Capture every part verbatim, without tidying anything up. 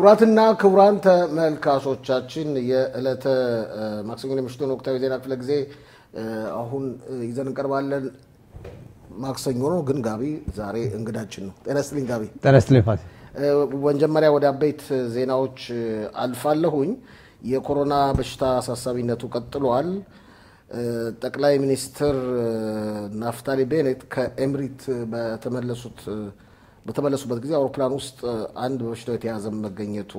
ክቡራትና ክቡራን ተመልካቾቻችን የዕለተ ማክሰኞ ምሽቱን ወቅታዊ ዜና ክፍለ ጊዜ አሁን ይዘን እንቀርባለን። ማክሰኞ ነው ግን ጋቢ ዛሬ እንግዳችን ነው። ጤና ይስጥልኝ ጋቢ። ጤና ይስጥልኝ ፋሲ። ወንጀመሪያ ወደ አበይት ዜናዎች አልፋለሁኝ። የኮሮና በሽታ አሳሳቢነቱ ቀጥሏል። ጠቅላይ ሚኒስትር ናፍታሊ ቤኔት ከኤምሪት በተመለሱት በተመለሱበት ጊዜ አውሮፕላን ውስጥ አንድ በሽታው የተያዘ መገኘቱ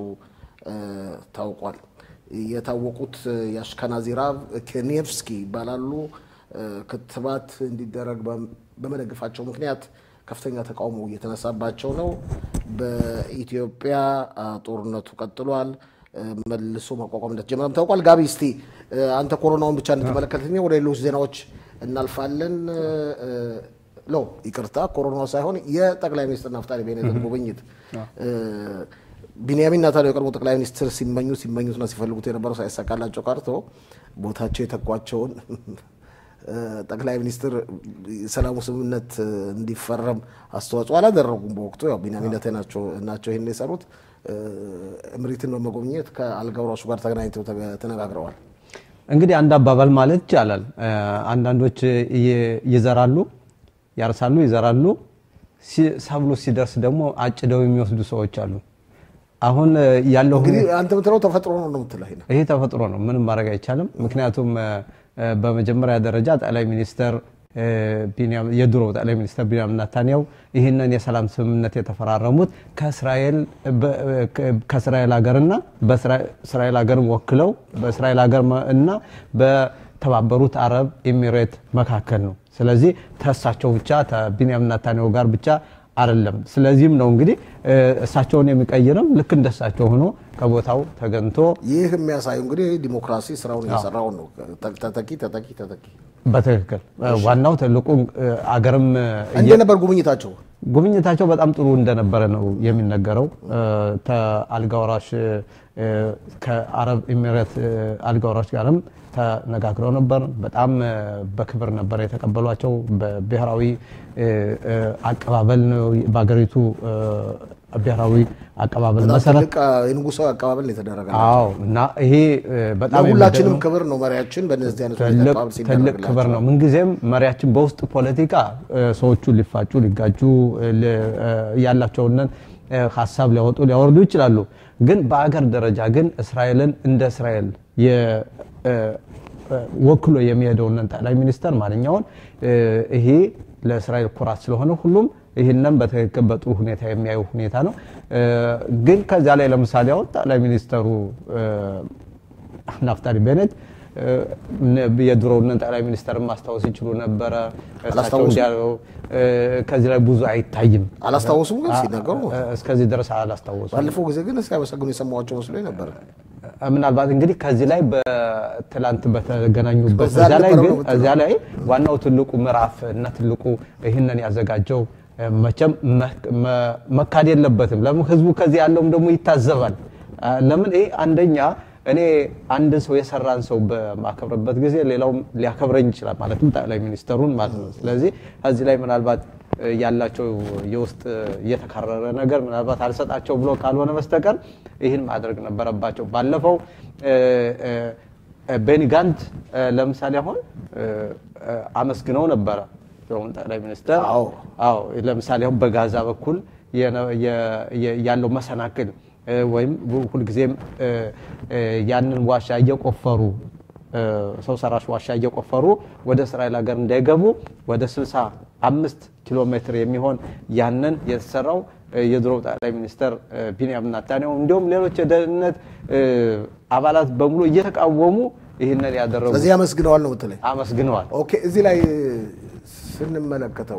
ታውቋል። የታወቁት ያሽካናዚራቭ ኬኔቭስኪ ባላሉ ክትባት እንዲደረግ በመደገፋቸው ምክንያት ከፍተኛ ተቃውሞ እየተነሳባቸው ነው። በኢትዮጵያ ጦርነቱ ቀጥሏል። መልሶ ማቋቋም እንደተጀመረም ታውቋል። ጋቢ እስቲ አንተ ኮሮናውን ብቻ እንድትመለከትኝ ወደ ሌሎች ዜናዎች እናልፋለን። ሎ ይቅርታ ኮሮናው ሳይሆን የጠቅላይ ሚኒስትር ናፍታሊ ቤኔት ጉብኝት ቢንያሚን ኔታንያሁ የቀድሞ ጠቅላይ ሚኒስትር ሲመኙ ሲመኙትና ሲፈልጉት የነበረው ሳይሳካላቸው ቀርቶ ቦታቸው የተኳቸውን ጠቅላይ ሚኒስትር ሰላሙ ስምምነት እንዲፈረም አስተዋጽኦ አላደረጉም። በወቅቱ ያው ቢንያሚን ኔታንያሁ ናቸው ይሄን የሰሩት። እምሪትን በመጎብኘት ከአልጋውራሹ ጋር ተገናኝተው ተነጋግረዋል። እንግዲህ አንድ አባባል ማለት ይቻላል አንዳንዶች ይዘራሉ ያርሳሉ ይዘራሉ ሰብሉ ሲደርስ ደግሞ አጭደው የሚወስዱ ሰዎች አሉ። አሁን ያለው እንግዲህ አንተ ምትለው ተፈጥሮ ነው ነው ምትለው ይሄ ተፈጥሮ ነው ምንም ማድረግ አይቻልም። ምክንያቱም በመጀመሪያ ደረጃ ጠቅላይ ሚኒስትር ቢንያም የድሮ ጠቅላይ ሚኒስትር ቢንያሚን ኔታንያሁ ይሄንን የሰላም ስምምነት የተፈራረሙት ከእስራኤል ከእስራኤል ሀገርና በእስራኤል ሀገር ወክለው በእስራኤል ሀገር እና በተባበሩት አረብ ኤሚሬት መካከል ነው። ስለዚህ ተሳቸው ብቻ ተቢንያሚን ኔታንያሁ ጋር ብቻ አይደለም። ስለዚህም ነው እንግዲህ እሳቸውን የሚቀይርም ልክ እንደሳቸው ሆኖ ከቦታው ተገንቶ ይህ የሚያሳየው እንግዲህ ዲሞክራሲ ስራውን እየሰራው ነው። ተተኪ ተተኪ ተተኪ በትክክል ዋናው ትልቁ አገርም እንደነበር ጉብኝታቸው ጉብኝታቸው በጣም ጥሩ እንደነበረ ነው የሚነገረው። ተአልጋውራሽ ከአረብ ኤሚሬት አልጋውራሽ ጋርም ተነጋግረው ነበር። በጣም በክብር ነበር የተቀበሏቸው። በብሔራዊ አቀባበል ነው ባገሪቱ ብሔራዊ አቀባበል መሰረት የንጉሳዊ አቀባበል የተደረገው። አዎ እና ይሄ በጣም ሁላችንም ክብር ነው። መሪያችን በእነዚህ አይነት አቀባበል ሲደረግ ትልቅ ክብር ነው። ምን ጊዜም መሪያችን በውስጥ ፖለቲካ ሰዎቹ ሊፋጩ ሊጋጁ ያላቸውን ሐሳብ ሊያወጡ ሊያወርዱ ይችላሉ። ግን በአገር ደረጃ ግን እስራኤልን እንደ እስራኤል ወክሎ የሚሄደውን ጠቅላይ ሚኒስትር ማንኛውን ይሄ ለእስራኤል ኩራት ስለሆነ ሁሉም ይሄንን በተከከበ በጥሩ ሁኔታ የሚያዩ ሁኔታ ነው። ግን ከዛ ላይ ለምሳሌ አሁን ጠቅላይ ሚኒስትሩ ናፍታሊ ቤኔት የድሮውን ጠቅላይ ሚኒስትር ማስታወስ ይችሉ ነበር። እሳቸው ያለው ከዚህ ላይ ብዙ አይታይም። አላስታወሱም ግን ሲናገሩ እስከዚህ ድረስ አላስታወሱም። ባለፈው ጊዜ ግን ሲያመሰግኑ የሰማዋቸው መስሎኝ ነበር። ምናልባት እንግዲህ ከዚህ ላይ በትላንት በተገናኙበት እዛ ላይ ግን እዛ ላይ ዋናው ትልቁ ምዕራፍ እና ትልቁ ይሄንን ያዘጋጀው መቼም መካድ የለበትም። ለምን ህዝቡ ከዚህ ያለውም ደግሞ ይታዘባል። ለምን ይሄ አንደኛ እኔ አንድ ሰው የሰራን ሰው በማከብረበት ጊዜ ሌላው ሊያከብረኝ ይችላል ማለትም ጠቅላይ ሚኒስትሩን ማለት ነው። ስለዚህ እዚህ ላይ ምናልባት ያላቸው የውስጥ የተካረረ ነገር ምናልባት አልሰጣቸው ብሎ ካልሆነ በስተቀር ይሄን ማድረግ ነበረባቸው። ባለፈው ቤኒ ጋንት ለምሳሌ አሁን አመስግነው ነበር ጠቅላይ ሚኒስትር። አዎ አዎ ለምሳሌ አሁን በጋዛ በኩል ያለው መሰናክል ወይም ሁሉ ጊዜም ያንን ዋሻ እየቆፈሩ ሰው ሰራሽ ዋሻ እየቆፈሩ ወደ እስራኤል ሀገር እንዳይገቡ ወደ ስልሳ አምስት ኪሎ ሜትር የሚሆን ያንን የተሰራው የድሮ ጠቅላይ ሚኒስትር ቢንያሚን ኔታንያሁ እንዲሁም ሌሎች የደህንነት አባላት በሙሉ እየተቃወሙ ይሄንን ያደረጉ ስለዚህ አመስግነዋል ነው የምትለኝ? አመስግነዋል። ኦኬ እዚህ ላይ ስንመለከተው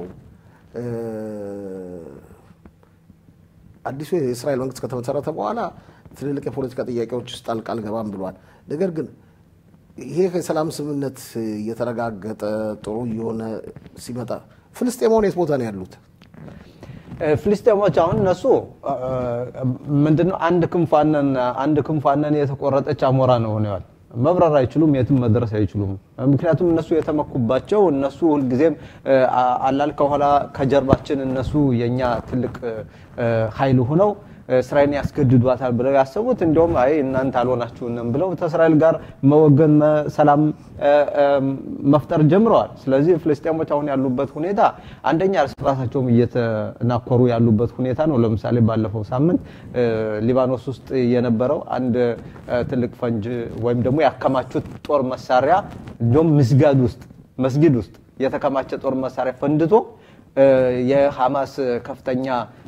አዲሱ የእስራኤል መንግስት ከተመሰረተ በኋላ ትልልቅ የፖለቲካ ጥያቄዎች ውስጥ ጣልቃ አልገባም ብሏል። ነገር ግን ይሄ የሰላም ስምምነት እየተረጋገጠ ጥሩ የሆነ ሲመጣ ፍልስጤማውያን የት ቦታ ነው ያሉት? ፍልስጤሞች አሁን እነሱ ምንድነው አንድ ክንፋነን አንድ ክንፋነን የተቆረጠች አሞራ ነው ሆነዋል። መብረር አይችሉም የትም መድረስ አይችሉም። ምክንያቱም እነሱ የተመኩባቸው እነሱ ሁሉ ጊዜም አላል ከኋላ ከጀርባችን እነሱ የኛ ትልቅ ኃይል ሆነው እስራኤልን ያስገድዷታል ብለው ያሰቡት እንደውም አይ እናንተ አልሆናችሁንም ብለው ከእስራኤል ጋር መወገን ሰላም መፍጠር ጀምረዋል ስለዚህ ፍልስጤሞች አሁን ያሉበት ሁኔታ አንደኛ ራሳቸውም እየተናኮሩ ያሉበት ሁኔታ ነው ለምሳሌ ባለፈው ሳምንት ሊባኖስ ውስጥ የነበረው አንድ ትልቅ ፈንጅ ወይም ደግሞ ያከማቹት ጦር መሳሪያ እንደውም መስጊድ ውስጥ መስጊድ ውስጥ የተከማቸ ጦር መሳሪያ ፈንድቶ የሐማስ ከፍተኛ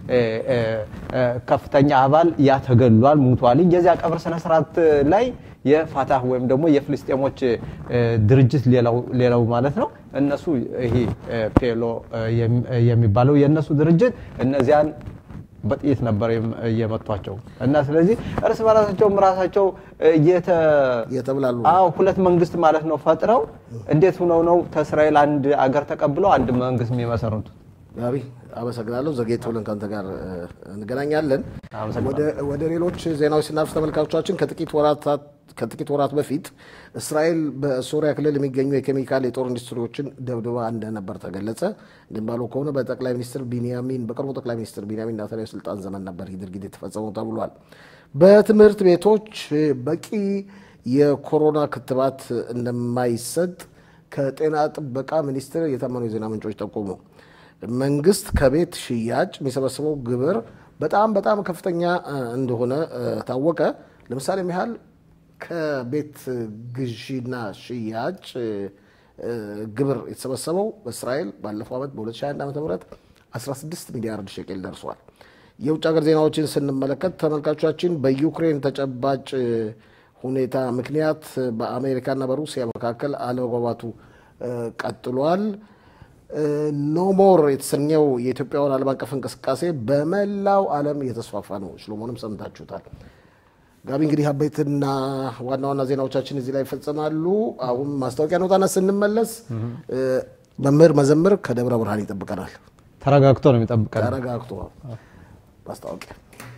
ከፍተኛ አባል ያተገሏል ሙቷል የዚያ ቀብር ሰነ ስርዓት ላይ የፋታህ ወይም ደግሞ የፍልስጤሞች ድርጅት ሌላው ሌላው ማለት ነው እነሱ ይሄ ፔሎ የሚባለው የነሱ ድርጅት እነዚያን በጥይት ነበር የመቷቸው እና ስለዚህ እርስ በራሳቸው ራሳቸው የተ የተብላሉ አው ሁለት መንግስት ማለት ነው ፈጥረው እንዴት ሆነው ነው ከእስራኤል አንድ አገር ተቀብለው አንድ መንግስት የሚመሰርቱት ጋቢ አበሰግናለሁ ዘጌት ብለን ካንተ ጋር እንገናኛለን ወደ ወደ ሌሎች ዜናዎች ስናልፍ ተመልካቾቻችን ከጥቂት ወራት ከጥቂት ወራት በፊት እስራኤል በሶሪያ ክልል የሚገኙ የኬሚካል የጦር ኢንዱስትሪዎችን ደብድባ እንደነበር ተገለጸ እንደባለው ከሆነ በጠቅላይ ሚኒስትር ቢንያሚን በቅርቡ ጠቅላይ ሚኒስትር ቢንያሚን ኔታንያሁ ስልጣን ዘመን ነበር ይድርጊት የተፈጸመው ተብሏል በትምህርት ቤቶች በቂ የኮሮና ክትባት እንደማይሰጥ ከጤና ጥበቃ ሚኒስቴር የታመኑ የዜና ምንጮች ጠቆሙ መንግስት ከቤት ሽያጭ የሚሰበስበው ግብር በጣም በጣም ከፍተኛ እንደሆነ ታወቀ ለምሳሌ መሃል ከቤት ግዢና ሽያጭ ግብር የተሰበሰበው በእስራኤል ባለፈው አመት በ2021 ዓመተ ምህረት አስራ ስድስት ሚሊያርድ ሸቄል ደርሷል የውጭ ሀገር ዜናዎችን ስንመለከት ተመልካቾቻችን በዩክሬን ተጨባጭ ሁኔታ ምክንያት በአሜሪካና በሩሲያ መካከል አለመግባባቱ ቀጥሏል ኖ ሞር የተሰኘው የኢትዮጵያውን ዓለም አቀፍ እንቅስቃሴ በመላው ዓለም እየተስፋፋ ነው ሽሎሞንም ሰምታችሁታል ጋቢ እንግዲህ አበይትና ዋና ዋና ዜናዎቻችን እዚህ ላይ ፈጽማሉ አሁን ማስታወቂያ ነውታና ስንመለስ መምህር መዘምር ከደብረ ብርሃን ይጠብቀናል ተረጋግቶ ነው የሚጠብቀናል ተረጋግቶ ማስታወቂያ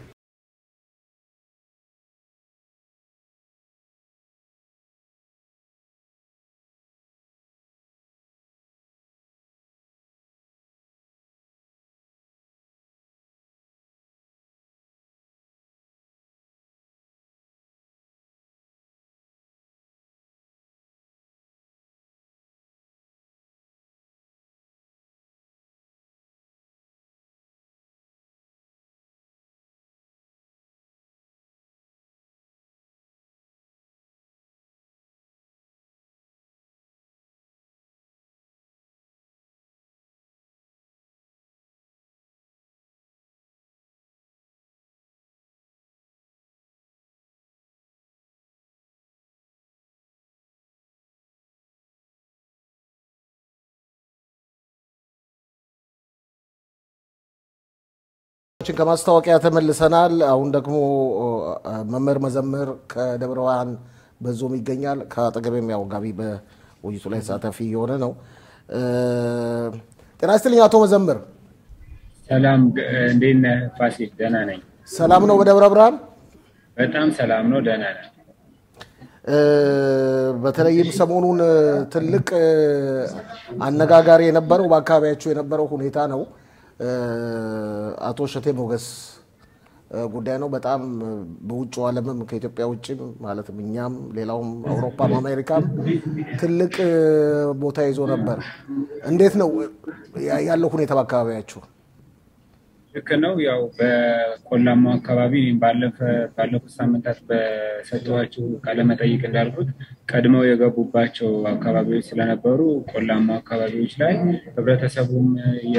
ከማስታወቂያ ተመልሰናል አሁን ደግሞ መምህር መዘምር ከደብረ ብርሃን በዞም ይገኛል ከአጠገቤም ያው ጋቢ በውይይቱ ላይ ተሳታፊ የሆነ ነው ጤና ይስጥልኝ አቶ መዘምር ሰላም እንዴት ነህ ፋሲል ደህና ነኝ ሰላም ነው በደብረ ብርሃን በጣም ሰላም ነው ደህና ነኝ በተለይም ሰሞኑን ትልቅ አነጋጋሪ የነበረው በአካባቢያቸው የነበረው ሁኔታ ነው አቶ ሸቴ ሞገስ ጉዳይ ነው በጣም በውጭው ዓለምም ከኢትዮጵያ ውጪ ማለትም እኛም ሌላውም አውሮፓም አሜሪካም ትልቅ ቦታ ይዞ ነበር እንዴት ነው ያለው ሁኔታ በአካባቢያቸው ልክ ነው ያው በቆላማው አካባቢ ባለፈ ባለፈው ሳምንታት በሰጠዋቸው ቃለ መጠይቅ እንዳልኩት ቀድመው የገቡባቸው አካባቢዎች ስለነበሩ ቆላማው አካባቢዎች ላይ ህብረተሰቡም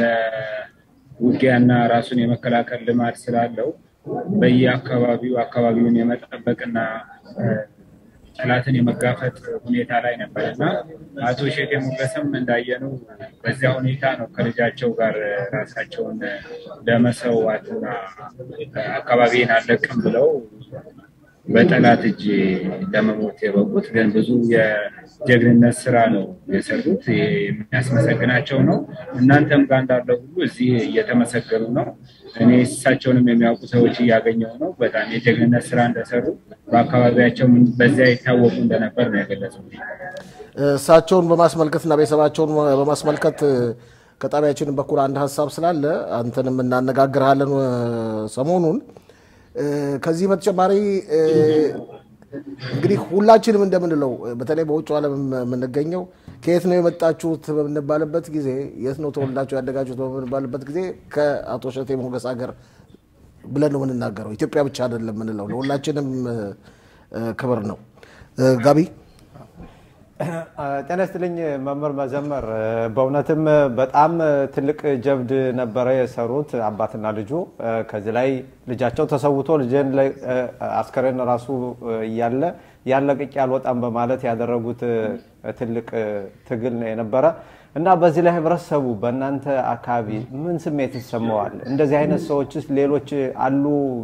የውጊያና ራሱን የመከላከል ልማድ ስላለው በየአካባቢው አካባቢውን የመጠበቅና ጠላትን የመጋፈጥ ሁኔታ ላይ ነበርና አቶ ሸቴ ሞገስም እንዳየነው በዚያ ሁኔታ ነው ከልጃቸው ጋር ራሳቸውን ለመሰዋትና አካባቢን አለቅም ብለው በጠላት እጅ ለመሞት የበቁት ግን ብዙ የጀግንነት ስራ ነው የሰሩት የሚያስመሰግናቸው ነው እናንተም ጋር እንዳለው ሁሉ እዚህ እየተመሰገኑ ነው እኔ እሳቸውንም የሚያውቁ ሰዎች እያገኘው ነው በጣም የጀግንነት ስራ እንደሰሩ በአካባቢያቸው በዚያ ይታወቁ እንደነበር ነው የገለጹት እሳቸውን በማስመልከትና ቤተሰባቸውን በማስመልከት ከጣቢያችን በኩል አንድ ሐሳብ ስላለ አንተንም እናነጋግራለን ሰሞኑን ከዚህ በተጨማሪ እንግዲህ ሁላችንም እንደምንለው በተለይ በውጭ ዓለም የምንገኘው ከየት ነው የመጣችሁት በምንባልበት ጊዜ የት ነው ተወልዳችሁ ያደጋችሁት በምንባልበት ጊዜ ከአቶ እሸቴ ሞገስ ሀገር ብለን ነው የምንናገረው። ኢትዮጵያ ብቻ አይደለም የምንለው ለሁላችንም ክብር ነው። ጋቢ ጤና ይስጥልኝ መምህር መዘመር በእውነትም በጣም ትልቅ ጀብድ ነበረ የሰሩት አባትና ልጁ። ከዚህ ላይ ልጃቸው ተሰውቶ ልጅን አስከሬን ራሱ ያለ ያለቅቅ ያልወጣም በማለት ያደረጉት ትልቅ ትግል ነው የነበረ እና በዚህ ላይ ህብረተሰቡ በእናንተ አካባቢ ምን ስሜት ይሰማዋል? እንደዚህ አይነት ሰዎችስ ሌሎች አሉ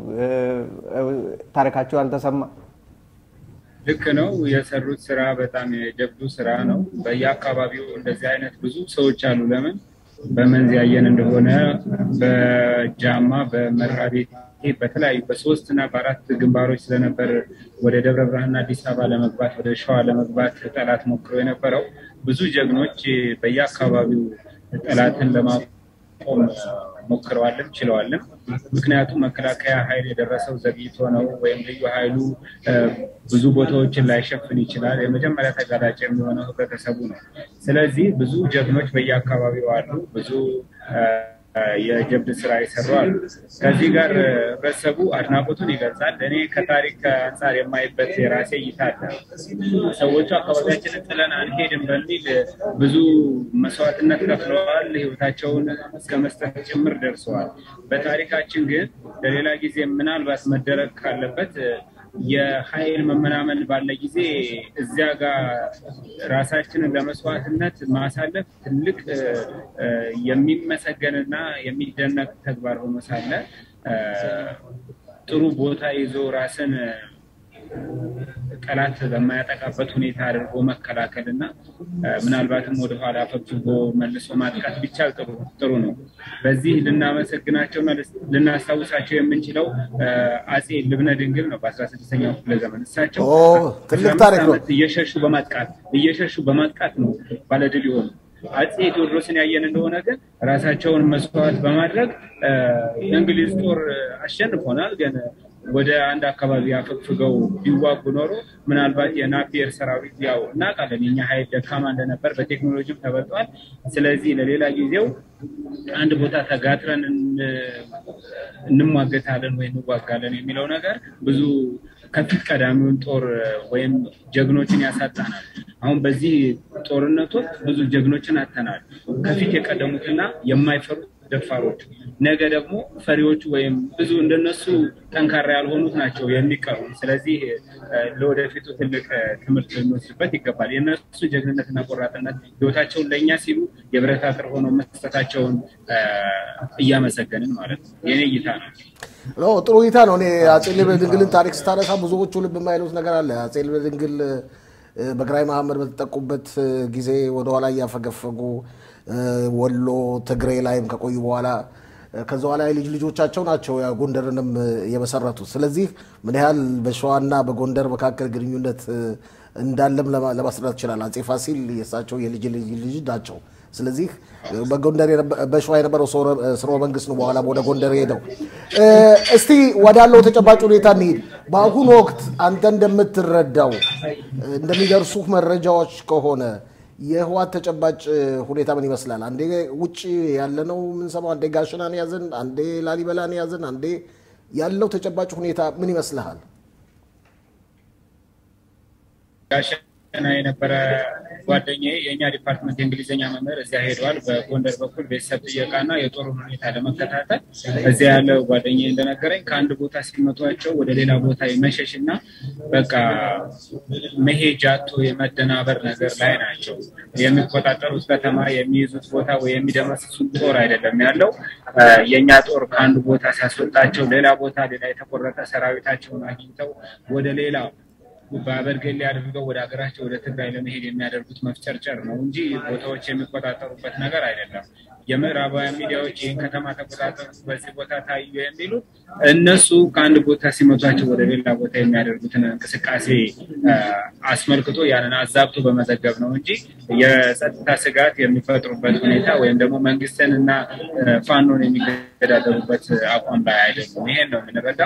ታሪካቸው ያልተሰማ? ልክ ነው። የሰሩት ስራ በጣም የጀብዱ ስራ ነው። በየአካባቢው እንደዚህ አይነት ብዙ ሰዎች አሉ። ለምን በመንዝ ያየን እንደሆነ በጃማ በመራቤት በተለያዩ በሶስት እና በአራት ግንባሮች ስለነበር ወደ ደብረ ብርሃንና አዲስ አበባ ለመግባት ወደ ሸዋ ለመግባት ጠላት ሞክሮ የነበረው ብዙ ጀግኖች በየአካባቢው ጠላትን ለማቆም ሞክረዋልም ችለዋልም። ምክንያቱም መከላከያ ኃይል የደረሰው ዘግይቶ ነው ወይም ልዩ ኃይሉ ብዙ ቦታዎችን ላይሸፍን ይችላል። የመጀመሪያ ተጋላጭ የሚሆነው ህብረተሰቡ ነው። ስለዚህ ብዙ ጀግኖች በየአካባቢው አሉ። ብዙ የጀብድ ስራ ይሰራሉ። ከዚህ ጋር ህብረተሰቡ አድናቆቱን ይገልጻል። እኔ ከታሪክ አንፃር የማይበት የራሴ እይታ አለ። ሰዎቹ አካባቢያችንን ጥለን አንሄድም በሚል ብዙ መስዋዕትነት ከፍለዋል። ህይወታቸውን እስከ መስጠት ጭምር ደርሰዋል። በታሪካችን ግን ለሌላ ጊዜ ምናልባት መደረግ ካለበት የኃይል መመናመን ባለ ጊዜ እዚያ ጋር ራሳችንን ለመስዋዕትነት ማሳለፍ ትልቅ የሚመሰገንና የሚደነቅ ተግባር ሆኖ ሳለ ጥሩ ቦታ ይዞ ራስን ጠላት በማያጠቃበት ሁኔታ አድርጎ መከላከልና ምናልባትም ወደ ኋላ ፈግፍጎ መልሶ ማጥቃት ቢቻል ጥሩ ጥሩ ነው። በዚህ ልናመሰግናቸውና ልናስታውሳቸው የምንችለው አጼ ልብነ ድንግል ነው። በ16ኛው ክፍለ ዘመን እሳቸው ትልቅ ታሪክ ነው። እየሸሹ በማጥቃት እየሸሹ በማጥቃት ነው ባለድል ይሆኑ። አጼ ቴዎድሮስን ያየን እንደሆነ ግን ራሳቸውን መስዋዕት በማድረግ የእንግሊዝ ጦር አሸንፎናል። ግን ወደ አንድ አካባቢ አፈግፍገው ቢዋጉ ኖሮ ምናልባት የናፒየር ሰራዊት ያው እናውቃለን የኛ ኃይል ደካማ እንደነበር በቴክኖሎጂም ተበልጧል። ስለዚህ ለሌላ ጊዜው አንድ ቦታ ተጋትረን እንሟገታለን ወይ እንዋጋለን የሚለው ነገር ብዙ ከፊት ቀዳሚውን ጦር ወይም ጀግኖችን ያሳጣናል። አሁን በዚህ ጦርነቱ ብዙ ጀግኖችን አተናል። ከፊት የቀደሙትና የማይፈሩ ደፋሮች ነገ ደግሞ ፈሪዎች ወይም ብዙ እንደነሱ ጠንካራ ያልሆኑት ናቸው የሚቀሩ። ስለዚህ ለወደፊቱ ትልቅ ትምህርት ልንወስድበት ይገባል። የነሱ ጀግንነትና ቆራጥነት ህይወታቸውን ለኛ ሲሉ የብረት አጥር ሆኖ መስጠታቸውን እያመሰገንን ማለት ነው። የኔ እይታ ነው። ነው ጥሩ እይታ ነው። እኔ አጼ ልብነ ድንግልን ታሪክ ስታነሳ ብዙዎቹ ልብ የማይሉት ነገር አለ። አጼ ልብነ ድንግል በግራኝ መሐመድ በተጠቁበት ጊዜ ወደ ኋላ ያፈገፈጉ ወሎ ትግሬ ላይም ከቆዩ በኋላ ከዛ በኋላ ልጅ ልጆቻቸው ናቸው ያ ጎንደርንም የመሰረቱት። ስለዚህ ምን ያህል በሸዋና በጎንደር መካከል ግንኙነት እንዳለም ለማስረዳት ይችላል። አጼ ፋሲል የሳቸው የልጅ ልጅ ልጅ ናቸው። ስለዚህ በጎንደር በሸዋ የነበረው ስርወ መንግስት ነው በኋላ ወደ ጎንደር ሄደው። እስቲ ወዳለው ተጨባጭ ሁኔታ እንሂድ። በአሁኑ ወቅት አንተ እንደምትረዳው እንደሚደርሱ መረጃዎች ከሆነ የህዋት ተጨባጭ ሁኔታ ምን ይመስላል? አንዴ ውጪ ያለነው ምን ሰማው፣ አንዴ ጋሽናን ያዘን፣ አንዴ ላሊበላን ያዘን፣ አንዴ ያለው ተጨባጭ ሁኔታ ምን ይመስልሃል? ጋሽና የነበረ ጓደኛዬ የኛ ዲፓርትመንት የእንግሊዘኛ መምህር እዚያ ሄዷል። በጎንደር በኩል ቤተሰብ ጥየቃና የጦር ሁኔታ ለመከታተል እዚያ ያለው ጓደኛዬ እንደነገረኝ ከአንድ ቦታ ሲመቷቸው ወደ ሌላ ቦታ የመሸሽና በቃ መሄጃ አጥቶ የመደናበር ነገር ላይ ናቸው። የሚቆጣጠሩት ከተማ የሚይዙት ቦታ ወይ የሚደመስሱት ጦር አይደለም ያለው። የኛ ጦር ከአንድ ቦታ ሲያስወጣቸው ሌላ ቦታ ሌላ የተቆረጠ ሰራዊታቸውን አግኝተው ወደ ሌላ ባበርገሌ አድርገው ወደ ሀገራቸው ወደ ትግራይ ለመሄድ የሚያደርጉት መፍጨርጨር ነው እንጂ ቦታዎች የሚቆጣጠሩበት ነገር አይደለም። የምዕራባውያን ሚዲያዎች ይህን ከተማ ተቆጣጠሩ በዚህ ቦታ ታዩ የሚሉት እነሱ ከአንድ ቦታ ሲመቷቸው ወደ ሌላ ቦታ የሚያደርጉትን እንቅስቃሴ አስመልክቶ ያንን አዛብቶ በመዘገብ ነው እንጂ የጸጥታ ስጋት የሚፈጥሩበት ሁኔታ ወይም ደግሞ መንግስትንና ፋኖን የሚገዳደሩበት አቋም ላይ አይደለም። ይሄን ነው የምንረዳው።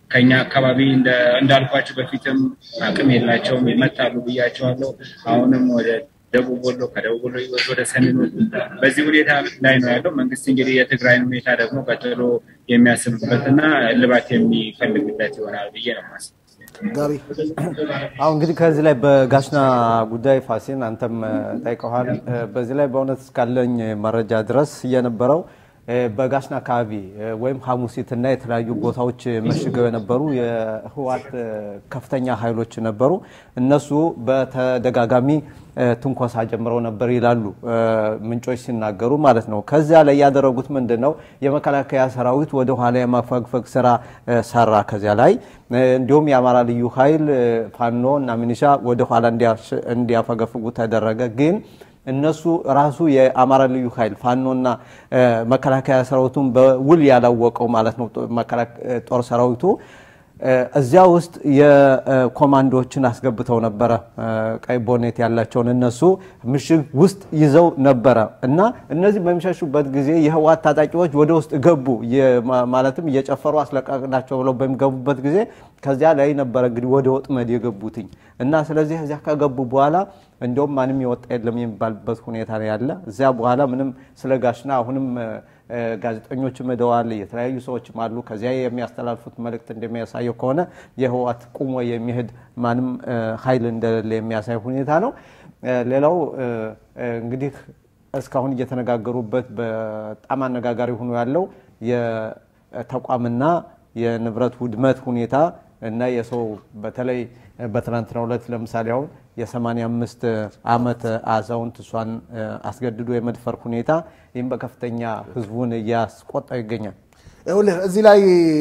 ከኛ አካባቢ እንደ እንዳልኳችሁ በፊትም አቅም የላቸውም ይመጣሉ ብያቸዋለሁ አሁንም ወደ ደቡብ ወሎ ከደቡብ ወሎ ወደ ሰሜን በዚህ ሁኔታ ላይ ነው ያለው መንግስት እንግዲህ የትግራይን ሁኔታ ደግሞ ቀጥሎ የሚያስብበትና ልባት የሚፈልግበት ይሆናል ብዬ ነው ማስ ጋቢ አሁን እንግዲህ ከዚህ ላይ በጋሽና ጉዳይ ፋሲን አንተም ታይቀዋል በዚህ ላይ በእውነት እስካለኝ መረጃ ድረስ የነበረው በጋሽና አካባቢ ወይም ሐሙሲትና የተለያዩ ቦታዎች መሽገው የነበሩ የህዋት ከፍተኛ ኃይሎች ነበሩ እነሱ በተደጋጋሚ ትንኮሳ ጀምረው ነበር ይላሉ ምንጮች ሲናገሩ ማለት ነው ከዚያ ላይ ያደረጉት ምንድነው የመከላከያ ሰራዊት ወደ ኋላ የማፈግፈግ ስራ ሰራ ከዚያ ላይ እንዲሁም የአማራ ልዩ ኃይል ፋኖና ሚኒሻ ወደ ኋላ እንዲያፈገፍጉ ተደረገ ግን እነሱ ራሱ የአማራ ልዩ ኃይል ፋኖና መከላከያ ሰራዊቱን በውል ያላወቀው ማለት ነው መከላከያ ጦር ሰራዊቱ እዚያ ውስጥ የኮማንዶዎችን አስገብተው ነበር ቀይ ቦኔት ያላቸው እነሱ ምሽግ ውስጥ ይዘው ነበር እና እነዚህ በሚሸሹበት ጊዜ የህዋት ታጣቂዎች ወደ ውስጥ ገቡ ማለትም እየጨፈሩ አስለቀቅናቸው ብለው በሚገቡበት ጊዜ ከዚያ ላይ ነበር እንግዲህ ወደ ወጥመድ የገቡትኝ እና ስለዚህ እዚያ ከገቡ በኋላ እንደውም ማንም ይወጣ የለም የሚባልበት ሁኔታ ነው ያለ እዚያ በኋላ ምንም ስለጋሽና አሁንም ጋዜጠኞች መደዋል የተለያዩ ሰዎች ማሉ ከዚያ የሚያስተላልፉት መልእክት እንደሚያሳየው ከሆነ የህዋት ቁሞ የሚሄድ ማንም ኃይል እንደሌለ የሚያሳይ ሁኔታ ነው ሌላው እንግዲህ እስካሁን እየተነጋገሩበት በጣም አነጋጋሪ ሆኖ ያለው የተቋምና የንብረት ውድመት ሁኔታ እና የሰው በተለይ በትናንትናው ዕለት ለምሳሌ አሁን የ85 አመት አዛውንት እሷን አስገድዶ የመድፈር ሁኔታ ይሄን በከፍተኛ ህዝቡን ያስቆጣ ይገኛል ይኸውልህ እዚህ ላይ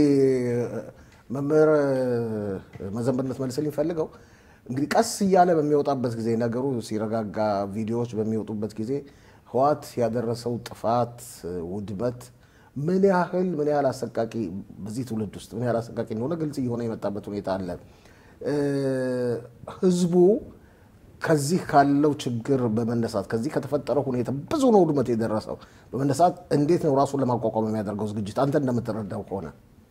መምህር መዘንበነት መልሰል ይፈልገው እንግዲህ ቀስ ይያለ በሚወጣበት ጊዜ ነገሩ ሲረጋጋ ቪዲዮዎች በሚወጡበት ጊዜ ህዋት ያደረሰው ጥፋት ውድመት ምን ያህል ምን ያህል አሰቃቂ በዚህ ትውልድ ውስጥ ምን ያህል አሰቃቂ እንደሆነ ግልጽ እየሆነ የመጣበት ሁኔታ አለ ህዝቡ ከዚህ ካለው ችግር በመነሳት ከዚህ ከተፈጠረው ሁኔታ ብዙ ነው ውድመት የደረሰው በመነሳት እንዴት ነው ራሱን ለማቋቋም የሚያደርገው ዝግጅት አንተ እንደምትረዳው ከሆነ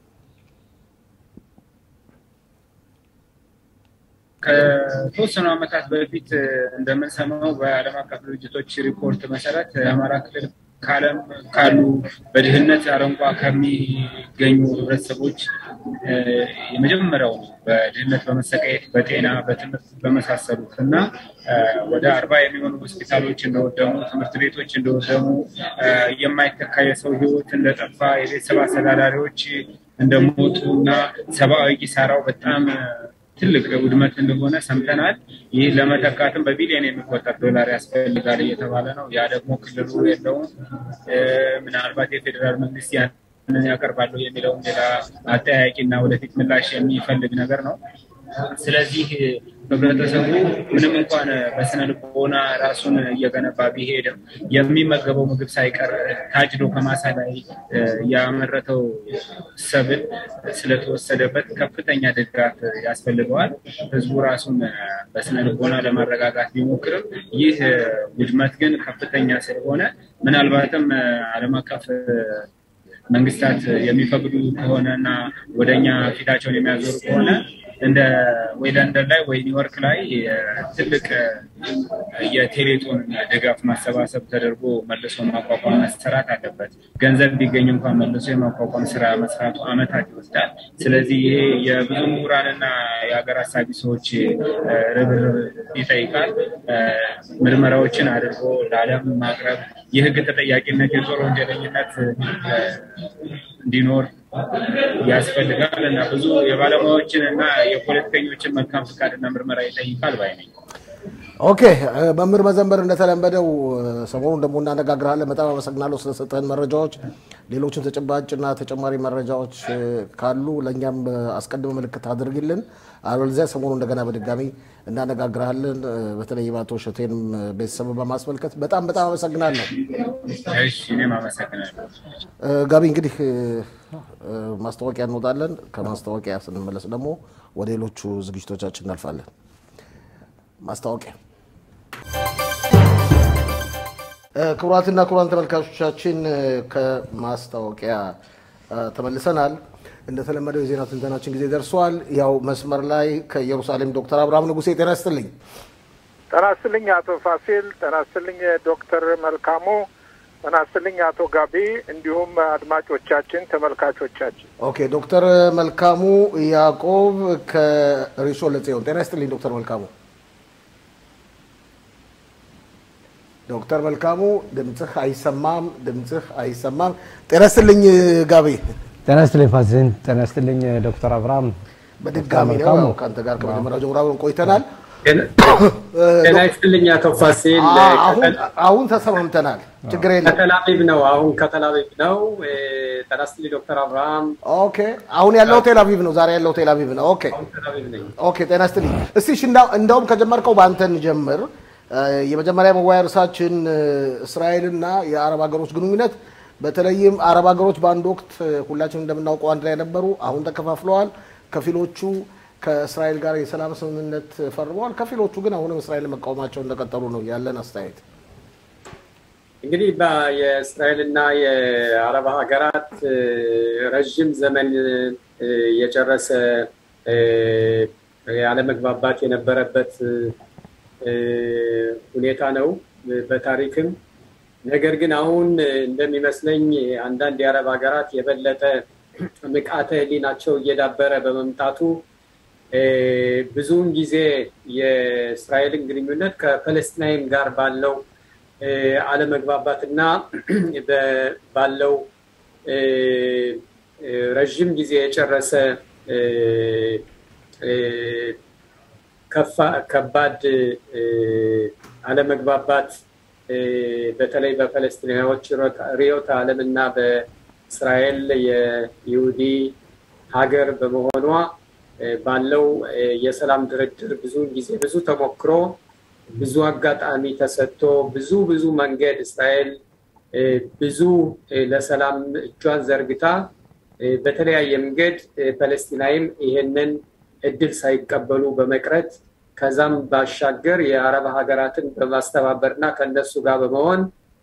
ከተወሰኑ ዓመታት በፊት እንደምንሰማው በዓለም አቀፍ ድርጅቶች ሪፖርት መሰረት አማራ ክልል ካለም ካሉ በድህነት አረንቋ ከሚገኙ ህብረተሰቦች የመጀመሪያው በድህነት በመሰቃየት በጤና በትምህርት በመሳሰሉትና ወደ አርባ የሚሆኑ ሆስፒታሎች እንደወደሙ ትምህርት ቤቶች እንደወደሙ የማይተካ የሰው ህይወት እንደጠፋ የቤተሰብ አስተዳዳሪዎች እንደሞቱና ሰብአዊ ኪሳራው በጣም ትልቅ ውድመት እንደሆነ ሰምተናል ይህ ለመተካትም በቢሊዮን የሚቆጠር ዶላር ያስፈልጋል እየተባለ ነው ያ ደግሞ ክልሉ የለውም ምናልባት የፌደራል መንግስት ያንን ያቀርባሉ የሚለው ሌላ አጠያቂና ወደፊት ምላሽ የሚፈልግ ነገር ነው ስለዚህ ህብረተሰቡ ምንም እንኳን በስነ ልቦና ራሱን እየገነባ ቢሄድም የሚመገበው ምግብ ሳይቀር ታጭዶ ከማሳ ላይ ያመረተው ሰብል ስለተወሰደበት ከፍተኛ ድጋፍ ያስፈልገዋል ህዝቡ ራሱን በስነ ልቦና ለማረጋጋት ቢሞክርም ይህ ውድመት ግን ከፍተኛ ስለሆነ ምናልባትም ዓለም አቀፍ መንግስታት የሚፈቅዱ ከሆነና ወደኛ ፊታቸውን የሚያዞሩ ከሆነ እንደ ወይ ለንደን ላይ ወይ ኒውዮርክ ላይ ትልቅ የቴሌቶን ድጋፍ ማሰባሰብ ተደርጎ መልሶ ማቋቋም መሰራት አለበት ገንዘብ ቢገኝ እንኳን መልሶ የማቋቋም ስራ መስራቱ አመታት ይወስዳል ስለዚህ ይሄ የብዙ ምሁራንና የሀገር አሳቢ ሰዎች ርብርብ ይጠይቃል ምርመራዎችን አድርጎ ለዓለም ማቅረብ የህግ ተጠያቂነት የጦር ወንጀለኝነት እንዲኖር ያስፈልጋል እና ብዙ የባለሙያዎችንና የፖለቲከኞችን መልካም ፍቃድና ምርመራ ይጠይቃል ባይ ነኝ ኦኬ መምህር መዘንበር እንደተለመደው ሰሞኑን ደግሞ እናነጋግራለን በጣም አመሰግናለሁ ስለሰጠን መረጃዎች ሌሎችን ተጨባጭና ተጨማሪ መረጃዎች ካሉ ለኛም አስቀድመ መልእክት አድርግልን አለዚያ ሰሞኑን እንደገና በድጋሚ እናነጋግራለን በተለይ ባቶ ሸቴን ቤተሰብ በማስመልከት በጣም በጣም አመሰግናለሁ እሺ እኔም አመሰግናለሁ ጋቢ እንግዲህ ማስተዋወቂያ እንወጣለን ከማስተዋወቂያ ስንመለስ ደግሞ ወደ ሌሎቹ ዝግጅቶቻችን እናልፋለን ማስተዋወቂያ ክቡራትና ክቡራን ተመልካቾቻችን ከማስተዋወቂያ ተመልሰናል እንደተለመደው የዜና ትንተናችን ጊዜ ደርሷል። ያው መስመር ላይ ከኢየሩሳሌም ዶክተር አብርሃም ንጉሴ ጤና ይስጥልኝ። ጤና ይስጥልኝ አቶ ፋሲል፣ ጤና ይስጥልኝ ዶክተር መልካሙ፣ ጤና ይስጥልኝ አቶ ጋቢ እንዲሁም አድማጮቻችን ተመልካቾቻችን። ኦኬ ዶክተር መልካሙ ያዕቆብ ከሪሶ ለጽዮን ጤና ይስጥልኝ ዶክተር መልካሙ። ዶክተር መልካሙ ድምጽህ አይሰማም ድምጽህ አይሰማም። ጤና ይስጥልኝ ጋቢ። ጤና ይስጥልኝ ፋሲል፣ ጤና ይስጥልኝ ዶክተር አብርሃም። በድጋሚ ነው ካንተ ጋር ከመጀመሪያው ጀምሮ አብረን ቆይተናል። ጤና ይስጥልኝ አቶ ፋሲል። አሁን አሁን ተሰማምተናል። ችግር የለም። ከተላቢብ ነው አሁን ከተላቢብ ነው። ጤና ይስጥልኝ ዶክተር አብርሃም። ኦኬ አሁን ያለው ቴላቪቭ ነው። ዛሬ ያለው ቴላቪቭ ነው። ኦኬ ኦኬ ጤና ይስጥልኝ። እስቲ እንደውም ከጀመርከው ባንተን ጀምር። የመጀመሪያ መወያያ ርዕሳችን እስራኤልና የአረብ ሀገሮች ግንኙነት፣ በተለይም አረብ ሀገሮች በአንድ ወቅት ሁላችንም እንደምናውቀው አንድ ላይ ነበሩ። አሁን ተከፋፍለዋል። ከፊሎቹ ከእስራኤል ጋር የሰላም ስምምነት ፈርመዋል። ከፊሎቹ ግን አሁንም እስራኤል መቃወማቸው እንደቀጠሉ ነው። ያለን አስተያየት እንግዲህ የእስራኤልና የአረብ ሀገራት ረጅም ዘመን የጨረሰ ያለመግባባት የነበረበት ሁኔታ ነው በታሪክም። ነገር ግን አሁን እንደሚመስለኝ አንዳንድ የአረብ ሀገራት የበለጠ ንቃተ ህሊናቸው እየዳበረ በመምጣቱ ብዙውን ጊዜ የእስራኤልን ግንኙነት ከpalestine ጋር ባለው አለመግባባትና ባለው ረጅም ጊዜ የጨረሰ ከባድ አለመግባባት በተለይ በpalestinians ሪዮት ዓለምና በእስራኤል የይሁዲ ሀገር በመሆኗ ባለው የሰላም ድርድር ብዙ ጊዜ ብዙ ተሞክሮ ብዙ አጋጣሚ ተሰጥቶ ብዙ ብዙ መንገድ እስራኤል ብዙ ለሰላም እጇን ዘርግታ በተለያየ መንገድ palestinians ይሄንን እድል ሳይቀበሉ በመቅረት ከዛም ባሻገር የአረብ ሀገራትን በማስተባበርና ከነሱ ጋር በመሆን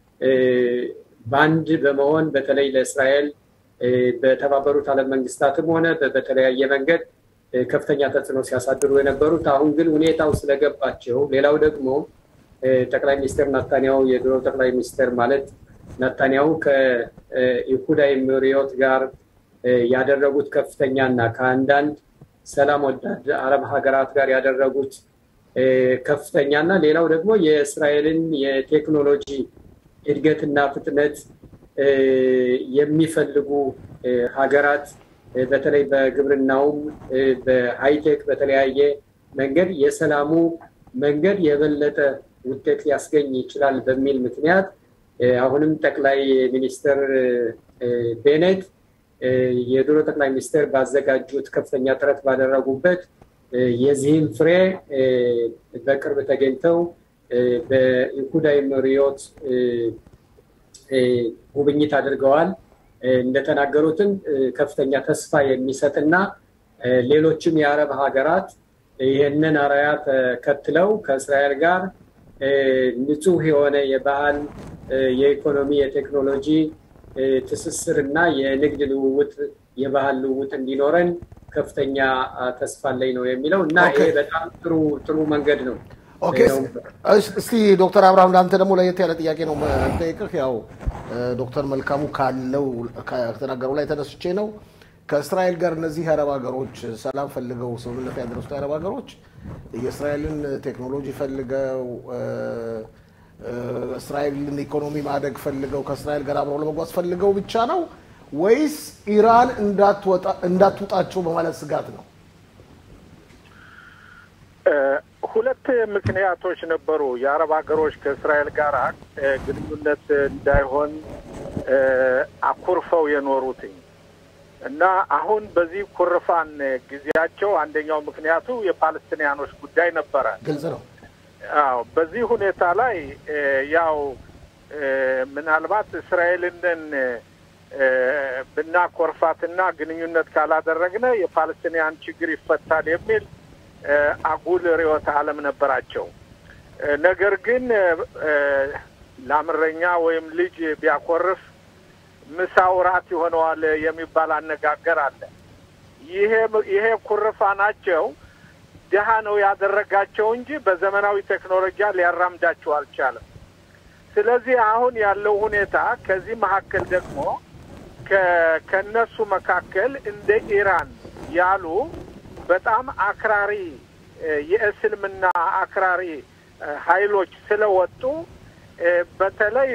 ባንድ በመሆን በተለይ ለእስራኤል በተባበሩት ዓለም መንግስታትም ሆነ በተለያየ መንገድ ከፍተኛ ተጽዕኖ ሲያሳድሩ የነበሩት አሁን ግን ሁኔታው ስለገባቸው፣ ሌላው ደግሞ ጠቅላይ ሚኒስትር ናታንያሁ የድሮ ጠቅላይ ሚኒስትር ማለት ናታንያሁ ከይሁዳ ኤሚሬት ጋር ያደረጉት ከፍተኛና ከአንዳንድ ሰላም ወዳድ አረብ ሀገራት ጋር ያደረጉት ከፍተኛና ሌላው ደግሞ የእስራኤልን የቴክኖሎጂ እድገትና ፍጥነት የሚፈልጉ ሀገራት በተለይ በግብርናውም በሃይቴክ በተለያየ መንገድ የሰላሙ መንገድ የበለጠ ውጤት ሊያስገኝ ይችላል በሚል ምክንያት አሁንም ጠቅላይ ሚኒስትር ቤኔት የድሮ ጠቅላይ ሚኒስትር ባዘጋጁት ከፍተኛ ጥረት ባደረጉበት የዚህን ፍሬ በቅርብ ተገኝተው በይሁዳ ኤሚሬት ጉብኝት አድርገዋል። እንደተናገሩትም ከፍተኛ ተስፋ የሚሰጥና ሌሎችም የአረብ ሀገራት ይሄንን አራያ ተከትለው ከእስራኤል ጋር ንጹህ የሆነ የባህል የኢኮኖሚ የቴክኖሎጂ ትስስርና የንግድ ልውውጥ የባህል ልውውጥ እንዲኖረን ከፍተኛ ተስፋ ላይ ነው የሚለው እና ይሄ በጣም ጥሩ ጥሩ መንገድ ነው። ኦኬ እስቲ ዶክተር አብርሃም ላንተ ደግሞ ለየት ያለ ጥያቄ ነው የምጠይቅህ። ያው ዶክተር መልካሙ ካለው ከተናገረው ላይ ተነስቼ ነው ከእስራኤል ጋር እነዚህ አረብ ሀገሮች ሰላም ፈልገው ስምምነት ያደረሱት አረብ ሀገሮች የእስራኤልን ቴክኖሎጂ ፈልገው እስራኤልን ኢኮኖሚ ማደግ ፈልገው ከእስራኤል ጋር አብረው ለመጓዝ ፈልገው ብቻ ነው ወይስ ኢራን እንዳትወጣ እንዳትወጣቸው በማለት ስጋት ነው? ሁለት ምክንያቶች ነበሩ የአረብ ሀገሮች ከእስራኤል ጋር ግንኙነት እንዳይሆን አኩርፈው የኖሩት እና አሁን በዚህ ኩርፋን ጊዜያቸው አንደኛው ምክንያቱ የፓለስቲኒያኖች ጉዳይ ነበረ። ግልጽ ነው። አዎ በዚህ ሁኔታ ላይ ያው ምናልባት እስራኤልን ብናኮርፋትና ግንኙነት ካላደረግነ የፓለስቲኒያን ችግር ይፈታል የሚል አጉል ርዕዮተ ዓለም ነበራቸው። ነገር ግን ላምረኛ ወይም ልጅ ቢያኮርፍ ምሳው ራት ይሆነዋል የሚባል አነጋገር አለ። ይሄ ይሄ ኩርፋናቸው ደሃ ነው ያደረጋቸው እንጂ በዘመናዊ ቴክኖሎጂ ሊያራምዳቸው አልቻለም። ስለዚህ አሁን ያለው ሁኔታ ከዚህ መካከል ደግሞ ከነሱ መካከል እንደ ኢራን ያሉ በጣም አክራሪ የእስልምና አክራሪ ኃይሎች ስለወጡ በተለይ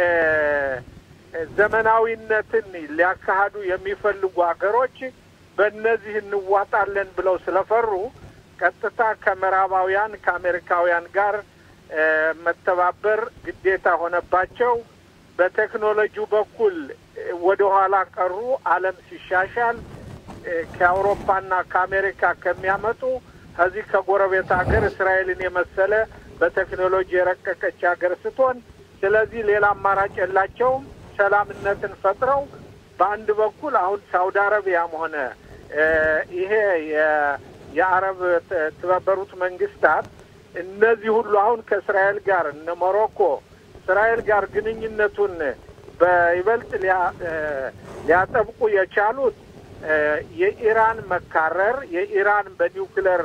ዘመናዊነትን ሊያካሂዱ የሚፈልጉ ሀገሮች በእነዚህ እንዋጣለን ብለው ስለፈሩ ቀጥታ ከምዕራባውያን ከአሜሪካውያን ጋር መተባበር ግዴታ ሆነባቸው። በቴክኖሎጂው በኩል ወደ ኋላ ቀሩ። ዓለም ሲሻሻል ከአውሮፓና ከአሜሪካ ከሚያመጡ ከዚህ ከጎረቤት ሀገር እስራኤልን የመሰለ በቴክኖሎጂ የረቀቀች ሀገር ስትሆን ስለዚህ ሌላ አማራጭ የላቸውም። ሰላምነትን ፈጥረው በአንድ በኩል አሁን ሳውዲ አረቢያም ሆነ ይሄ የአረብ ተባበሩት መንግስታት እነዚህ ሁሉ አሁን ከእስራኤል ጋር እነ ሞሮኮ እስራኤል ጋር ግንኙነቱን በይበልጥ ሊያጠብቁ የቻሉት የኢራን መካረር የኢራን በኒውክሌር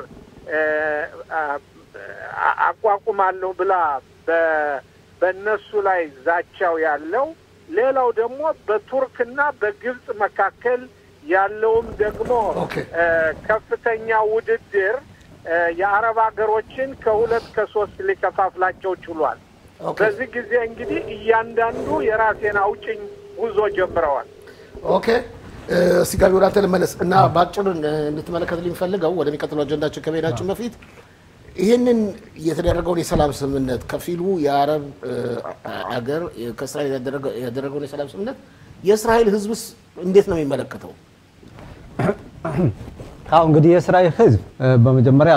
አቋቁማለሁ ብላ በእነሱ ላይ ዛቻው ያለው ሌላው ደግሞ በቱርክና በግብጽ መካከል ያለውም ደግሞ ከፍተኛ ውድድር የአረብ ሀገሮችን ከሁለት ከሶስት ሊከፋፍላቸው ችሏል። በዚህ ጊዜ እንግዲህ እያንዳንዱ የራሴን አውጭኝ ጉዞ ጀምረዋል። ኦኬ ሲጋቢ ወራተ ለመለስ እና ባጭሩ እንድትመለከቱልኝ ፈልገው ወደሚቀጥለው አጀንዳችን ከመሄዳችን በፊት ይሄንን የተደረገው የሰላም ስምምነት ከፊሉ የአረብ ሀገር ከእስራኤል ያደረገው የሰላም ስምምነት የእስራኤል ህዝብስ እንዴት ነው የሚመለከተው? አሁን እንግዲህ የእስራኤል ህዝብ በመጀመሪያ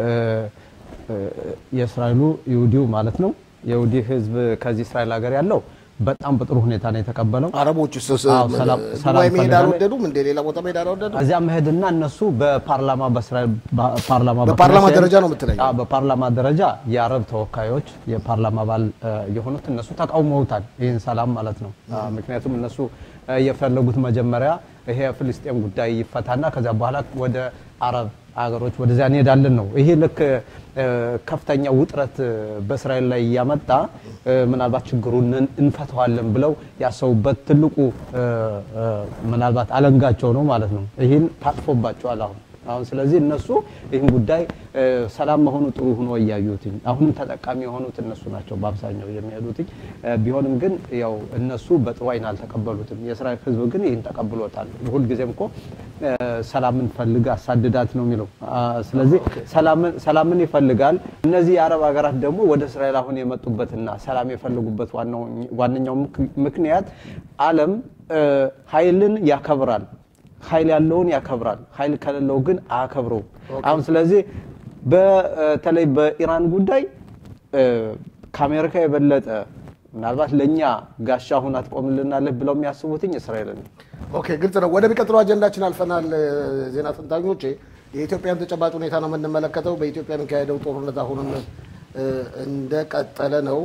የእስራኤሉ ይሁዲው ማለት ነው የይሁዲ ህዝብ ከዚህ እስራኤል ሀገር ያለው በጣም በጥሩ ሁኔታ ነው የተቀበለው። አረቦቹ ሰላም ሰላም መሄድ አልወደዱም እንደ ሌላ ቦታ መሄድ አልወደዱም። እዚያ መሄድና እነሱ በፓርላማ በእስራኤል ፓርላማ በፓርላማ ደረጃ ነው የምትለኝ? አዎ በፓርላማ ደረጃ የአረብ ተወካዮች የፓርላማ አባል የሆኑት እነሱ ተቃውመውታል ይህን ሰላም ማለት ነው። ምክንያቱም እነሱ የፈለጉት መጀመሪያ ይሄ ፍልስጤም ጉዳይ ይፈታና ከዛ በኋላ ወደ አረብ አገሮች ወደዚያ እንሄዳለን ነው። ይሄ ልክ ከፍተኛ ውጥረት በእስራኤል ላይ ያመጣ ምናልባት ችግሩን እንፈታዋለን ብለው ያሰቡበት ትልቁ ምናልባት አለንጋቸው ነው ማለት ነው። ይሄን ታጥፎባቸዋል አሁን አሁን ስለዚህ እነሱ ይሄን ጉዳይ ሰላም መሆኑ ጥሩ ሆኖ ያያዩት አሁንም ተጠቃሚ የሆኑት እነሱ ናቸው በአብዛኛው የሚያሉት። ቢሆንም ግን ያው እነሱ በጥሩ አይን አልተቀበሉትም። የእስራኤል ህዝብ ግን ይሄን ተቀብሎታል። ሁሉ ጊዜም እኮ ሰላምን ፈልጋ አሳድዳት ነው የሚለው። ስለዚህ ሰላምን ሰላምን ይፈልጋል። እነዚህ የአረብ ሀገራት ደግሞ ወደ እስራኤል አሁን የመጡበትና ሰላም የፈልጉበት ዋናው ዋንኛው ምክንያት ዓለም ኃይልን ያከብራል። ኃይል ያለውን ያከብራል። ኃይል ከሌለው ግን አያከብረው። አሁን ስለዚህ በተለይ በኢራን ጉዳይ ከአሜሪካ የበለጠ ምናልባት ለኛ ጋሻ ሆና ትቆምልናለህ ብለው የሚያስቡትኝ እስራኤል ነው። ኦኬ ግልጽ ነው። ወደ ሚቀጥለው አጀንዳችን አልፈናል። ዜና ተንታኞች የኢትዮጵያን ተጨባጭ ሁኔታ ነው የምንመለከተው። በኢትዮጵያ የሚካሄደው ጦርነት አሁንም እንደቀጠለ ነው።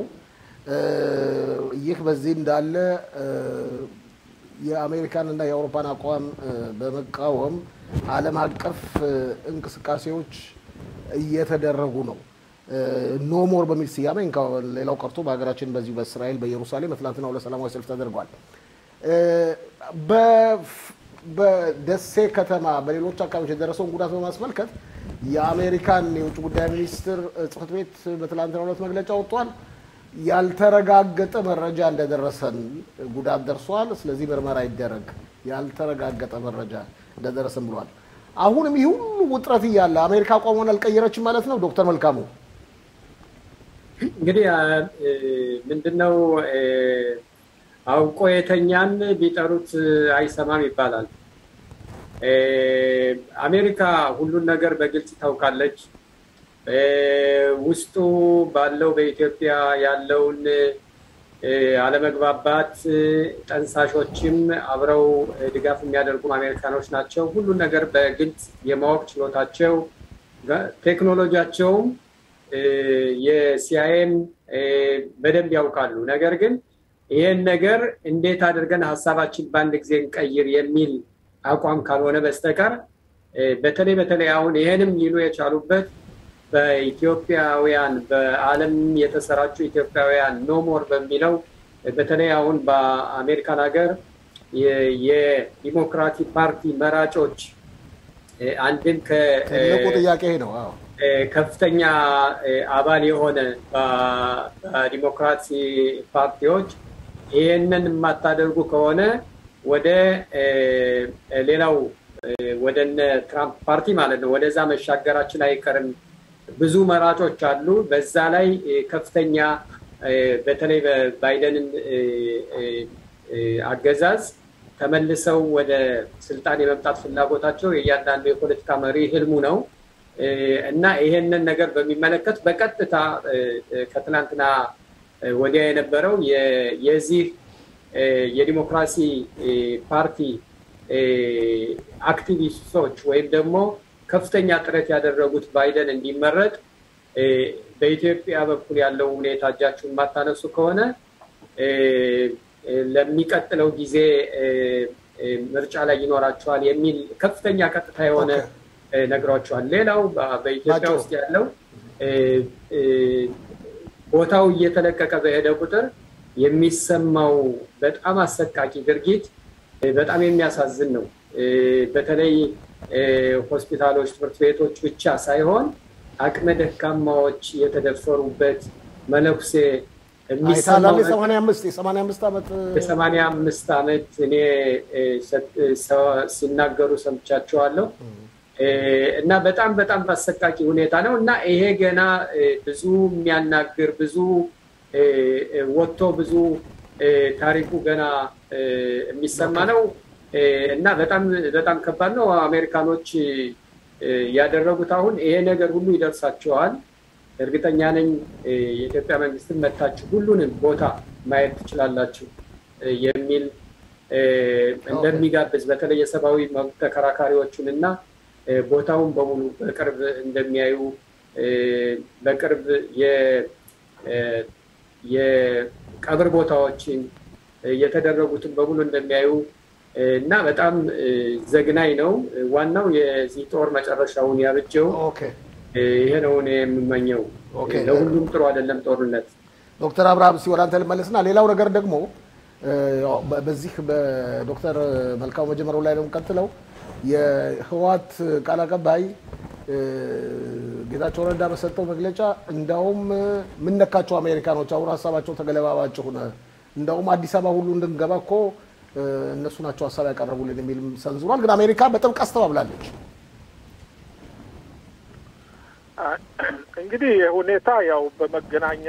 ይህ በዚህ እንዳለ የአሜሪካን እና የአውሮፓን አቋም በመቃወም ዓለም አቀፍ እንቅስቃሴዎች እየተደረጉ ነው። ኖ ሞር በሚል ስያሜ ሌላው ቀርቶ በሀገራችን በዚህ በእስራኤል በኢየሩሳሌም ትናንትና ለሰላማዊ ሰልፍ ተደርጓል። በደሴ ከተማ በሌሎች አካባቢዎች የደረሰውን ጉዳት በማስመልከት የአሜሪካን የውጭ ጉዳይ ሚኒስትር ጽሕፈት ቤት በትናንትናው ዕለት መግለጫ ወጥቷል። ያልተረጋገጠ መረጃ እንደደረሰን ጉዳት ደርሷል፣ ስለዚህ ምርመራ ይደረግ፣ ያልተረጋገጠ መረጃ እንደደረሰን ብሏል። አሁንም ይህ ሁሉ ውጥረት እያለ አሜሪካ አቋሟን አልቀየረችም ማለት ነው። ዶክተር መልካሙ እንግዲህ ምንድነው አውቆ የተኛን ቢጠሩት አይሰማም ይባላል። አሜሪካ ሁሉን ነገር በግልጽ ታውቃለች። ውስጡ ባለው በኢትዮጵያ ያለውን አለመግባባት ጠንሳሾችም አብረው ድጋፍ የሚያደርጉ አሜሪካኖች ናቸው። ሁሉን ነገር በግልጽ የማወቅ ችሎታቸው ቴክኖሎጂያቸው የሲአይኤም በደንብ ያውቃሉ። ነገር ግን ይሄን ነገር እንዴት አድርገን ሐሳባችን ባንድ ጊዜ እንቀይር የሚል አቋም ካልሆነ በስተቀር በተለይ በተለይ አሁን ይሄንም ሊሉ የቻሉበት በኢትዮጵያውያን በዓለም የተሰራጩ ኢትዮጵያውያን ኖ ሞር በሚለው በተለይ አሁን በአሜሪካን ሀገር የዲሞክራቲክ ፓርቲ መራጮች አንድም ከትልቁ ጥያቄ ነው አዎ ከፍተኛ አባል የሆነ በዲሞክራሲ ፓርቲዎች ይሄንን ማታደርጉ ከሆነ ወደ ሌላው ወደነ ትራምፕ ፓርቲ ማለት ነው ወደዛ መሻገራችን አይቀርም ብዙ መራጮች አሉ በዛ ላይ ከፍተኛ በተለይ በባይደንን አገዛዝ ተመልሰው ወደ ስልጣን የመምጣት ፍላጎታቸው የያንዳንዱ የፖለቲካ መሪ ህልሙ ነው እና ይሄንን ነገር በሚመለከት በቀጥታ ከትናንትና ወዲያ የነበረው የዚህ የዲሞክራሲ ፓርቲ አክቲቪስቶች ወይም ደግሞ ከፍተኛ ጥረት ያደረጉት ባይደን እንዲመረጥ በኢትዮጵያ በኩል ያለው ሁኔታ እጃችሁን ማታነሱ ከሆነ ለሚቀጥለው ጊዜ ምርጫ ላይ ይኖራቸዋል የሚል ከፍተኛ ቀጥታ የሆነ ነግራቸዋል ሌላው በኢትዮጵያ ውስጥ ያለው ቦታው እየተለቀቀ በሄደ ቁጥር የሚሰማው በጣም አሰቃቂ ድርጊት በጣም የሚያሳዝን ነው በተለይ ሆስፒታሎች ትምህርት ቤቶች ብቻ ሳይሆን አቅመ ደካማዎች የተደፈሩበት መለኩሴ የሚሰማው ሰማንያ አምስት ሰማንያ አምስት አመት ሰማንያ አምስት አመት እኔ ሲናገሩ ሰምቻቸዋለሁ እና በጣም በጣም አሰቃቂ ሁኔታ ነው እና ይሄ ገና ብዙ የሚያናግር ብዙ ወጥቶ ብዙ ታሪኩ ገና የሚሰማ ነው እና በጣም በጣም ከባድ ነው አሜሪካኖች ያደረጉት አሁን ይሄ ነገር ሁሉ ይደርሳቸዋል እርግጠኛ ነኝ የኢትዮጵያ መንግስትን መታችሁ ሁሉንም ቦታ ማየት ትችላላችሁ የሚል እንደሚጋብዝ በተለይ የሰብአዊ መብት ተከራካሪዎችንና ቦታውን በሙሉ በቅርብ እንደሚያዩ በቅርብ የ የቀብር ቦታዎችን የተደረጉትን በሙሉ እንደሚያዩ እና በጣም ዘግናኝ ነው ዋናው የዚህ ጦር መጨረሻውን ያብጀው ኦኬ ይሄ ነው እኔ የምመኘው ለሁሉም ጥሩ አይደለም ጦርነት ዶክተር አብርሃም ሲወራንተ ለመለስና ሌላው ነገር ደግሞ በዚህ በዶክተር መልካሙ መጀመሪያው ላይ ነው ቀጥለው የህዋት ቃል አቀባይ ጌታቸው ረዳ በሰጠው መግለጫ እንዳውም ምን ነካቸው አሜሪካኖች አሁን ሐሳባቸው ተገለባባጭ ሆነ እንዳውም አዲስ አበባ ሁሉ እንድንገባ እኮ እነሱ ናቸው ሐሳብ ያቀርቡልን የሚል ሰንዝሯል ግን አሜሪካ በጥብቅ አስተባብላለች እንግዲህ ሁኔታ ያው በመገናኛ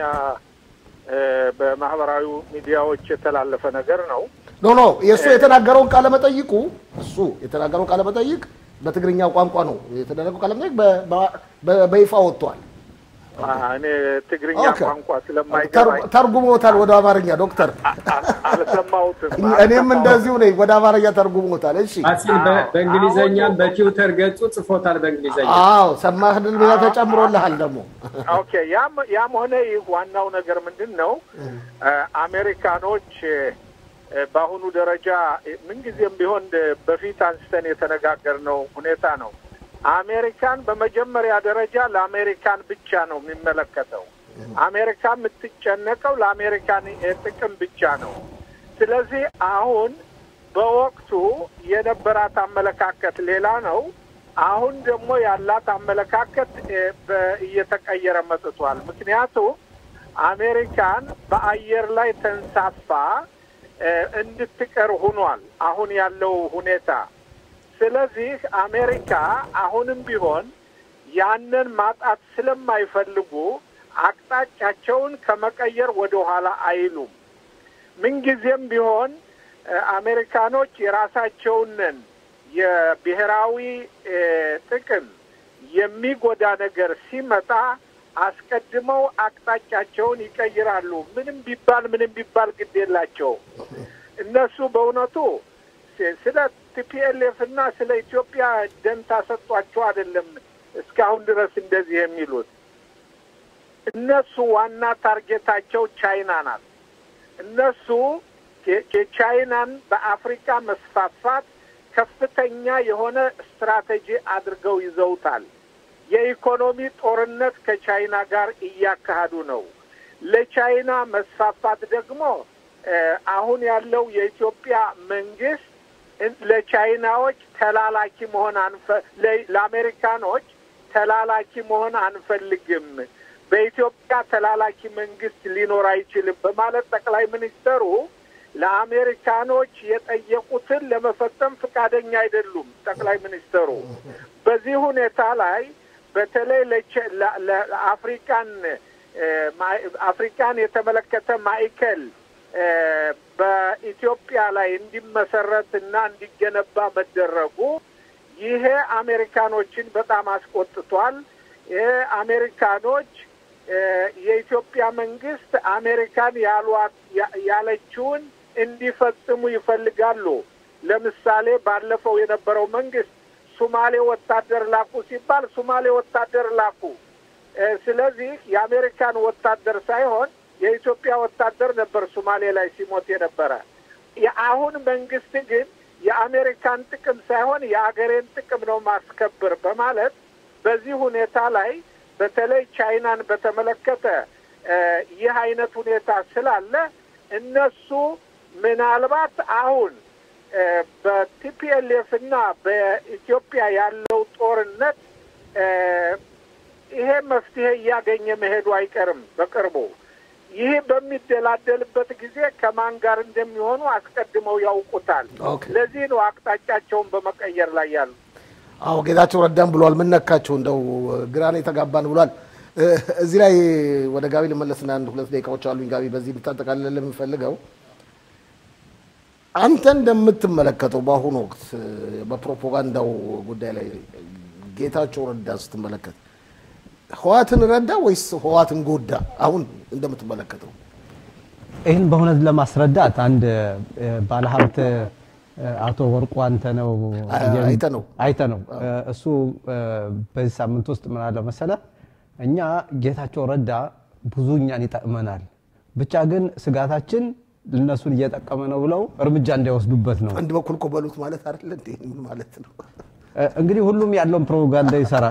በማህበራዊ ሚዲያዎች የተላለፈ ነገር ነው ኖ ኖ የሱ የተናገረው ቃለ መጠይቁ እሱ የተናገረው ቃለ መጠይቅ በትግርኛ ቋንቋ ነው የተደረገው ቃለ መጠይቅ በይፋ ወጥቷል እኔ ትግርኛ ቋንቋ ስለማይገባኝ ተርጉሞታል ወደ አማርኛ ዶክተር አልሰማሁትም እኔም እንደዚሁ ነኝ ወደ አማርኛ ተርጉሞታል እሺ አሲል በእንግሊዘኛም በትዊተር ገጹ ጽፎታል በእንግሊዘኛ አዎ ሰማህ ድል ብላ ተጨምሮልሃል ደግሞ ኦኬ ያም ያም ሆነ ዋናው ነገር ምንድነው አሜሪካኖች በአሁኑ ደረጃ ምን ጊዜም ቢሆን በፊት አንስተን የተነጋገርነው ሁኔታ ነው አሜሪካን በመጀመሪያ ደረጃ ለአሜሪካን ብቻ ነው የሚመለከተው አሜሪካ የምትጨነቀው ለአሜሪካን ጥቅም ብቻ ነው ስለዚህ አሁን በወቅቱ የነበራት አመለካከት ሌላ ነው አሁን ደግሞ ያላት አመለካከት እየተቀየረ መጥቷል ምክንያቱም አሜሪካን በአየር ላይ ተንሳፋ እንድትቀር ሆኗል አሁን ያለው ሁኔታ ስለዚህ አሜሪካ አሁንም ቢሆን ያንን ማጣት ስለማይፈልጉ አቅጣጫቸውን ከመቀየር ወደ ኋላ አይሉም ምን ጊዜም ቢሆን አሜሪካኖች የራሳቸውን የብሔራዊ ጥቅም የሚጎዳ ነገር ሲመጣ አስቀድመው አቅጣጫቸውን ይቀይራሉ ምንም ቢባል ምንም ቢባል ግድ የላቸው እነሱ በእውነቱ ስለ ቲፒኤልኤፍ እና ስለ ኢትዮጵያ ደንታ ሰጧቸው አይደለም እስካሁን ድረስ እንደዚህ የሚሉት እነሱ ዋና ታርጌታቸው ቻይና ናት እነሱ የቻይናን በአፍሪካ መስፋፋት ከፍተኛ የሆነ ስትራቴጂ አድርገው ይዘውታል። የኢኮኖሚ ጦርነት ከቻይና ጋር እያካሄዱ ነው። ለቻይና መስፋፋት ደግሞ አሁን ያለው የኢትዮጵያ መንግስት ለቻይናዎች ተላላኪ መሆን አንፈ ለአሜሪካኖች ተላላኪ መሆን አንፈልግም፣ በኢትዮጵያ ተላላኪ መንግስት ሊኖር አይችልም በማለት ጠቅላይ ሚኒስትሩ ለአሜሪካኖች የጠየቁትን ለመፈጸም ፍቃደኛ አይደሉም። ጠቅላይ ሚኒስትሩ በዚህ ሁኔታ ላይ በተለይ ለአፍሪካን አፍሪካን የተመለከተ ማዕከል በኢትዮጵያ ላይ እንዲመሰረትና እንዲገነባ መደረጉ ይሄ አሜሪካኖችን በጣም አስቆጥቷል። ይሄ አሜሪካኖች የኢትዮጵያ መንግስት አሜሪካን ያሏት ያለችውን እንዲፈጽሙ ይፈልጋሉ። ለምሳሌ ባለፈው የነበረው መንግስት ሶማሌ ወታደር ላኩ ሲባል ሶማሌ ወታደር ላኩ። ስለዚህ የአሜሪካን ወታደር ሳይሆን የኢትዮጵያ ወታደር ነበር ሶማሌ ላይ ሲሞት የነበረ። የአሁን መንግስት ግን የአሜሪካን ጥቅም ሳይሆን የአገሬን ጥቅም ነው ማስከበር በማለት በዚህ ሁኔታ ላይ በተለይ ቻይናን በተመለከተ ይህ አይነት ሁኔታ ስላለ እነሱ ምናልባት አሁን በቲፒኤልኤፍ እና በኢትዮጵያ ያለው ጦርነት ይሄ መፍትሄ እያገኘ መሄዱ አይቀርም በቅርቡ። ይህ በሚደላደልበት ጊዜ ከማን ጋር እንደሚሆኑ አስቀድመው ያውቁታል። ለዚህ ነው አቅጣጫቸውን በመቀየር ላይ ያሉ። አዎ ጌታቸው ረዳም ብሏል። ምን ነካቸው እንደው ግራኔ ተጋባን ብሏል። እዚህ ላይ ወደ ጋቢ ልመለስና አንድ ሁለት ደቂቃዎች አሉኝ። ጋቢ በዚህ ልታጠቃልል ለምፈልገው አንተ እንደምትመለከተው በአሁኑ ወቅት በፕሮፓጋንዳው ጉዳይ ላይ ጌታቸው ረዳ ስትመለከት ህዋትን ረዳ ወይስ ህዋትን ጎዳ? አሁን እንደምትመለከተው ይሄን በእውነት ለማስረዳት አንድ ባለሀብት አቶ ወርቁ አንተ ነው አይተ ነው አይተ ነው እሱ በዚህ ሳምንት ውስጥ ምን አለ መሰለ እኛ ጌታቸው ረዳ ብዙኛን ይጣመናል ብቻ ግን ስጋታችን ለነሱን እየተጠቀመ ነው ብለው እርምጃ እንዳይወስዱበት ነው። አንድ በኩል ቆበሉት ማለት አይደል እንዴ? ምን ማለት ነው? እንግዲህ ሁሉም ያለውን ፕሮፓጋንዳ ይሰራል።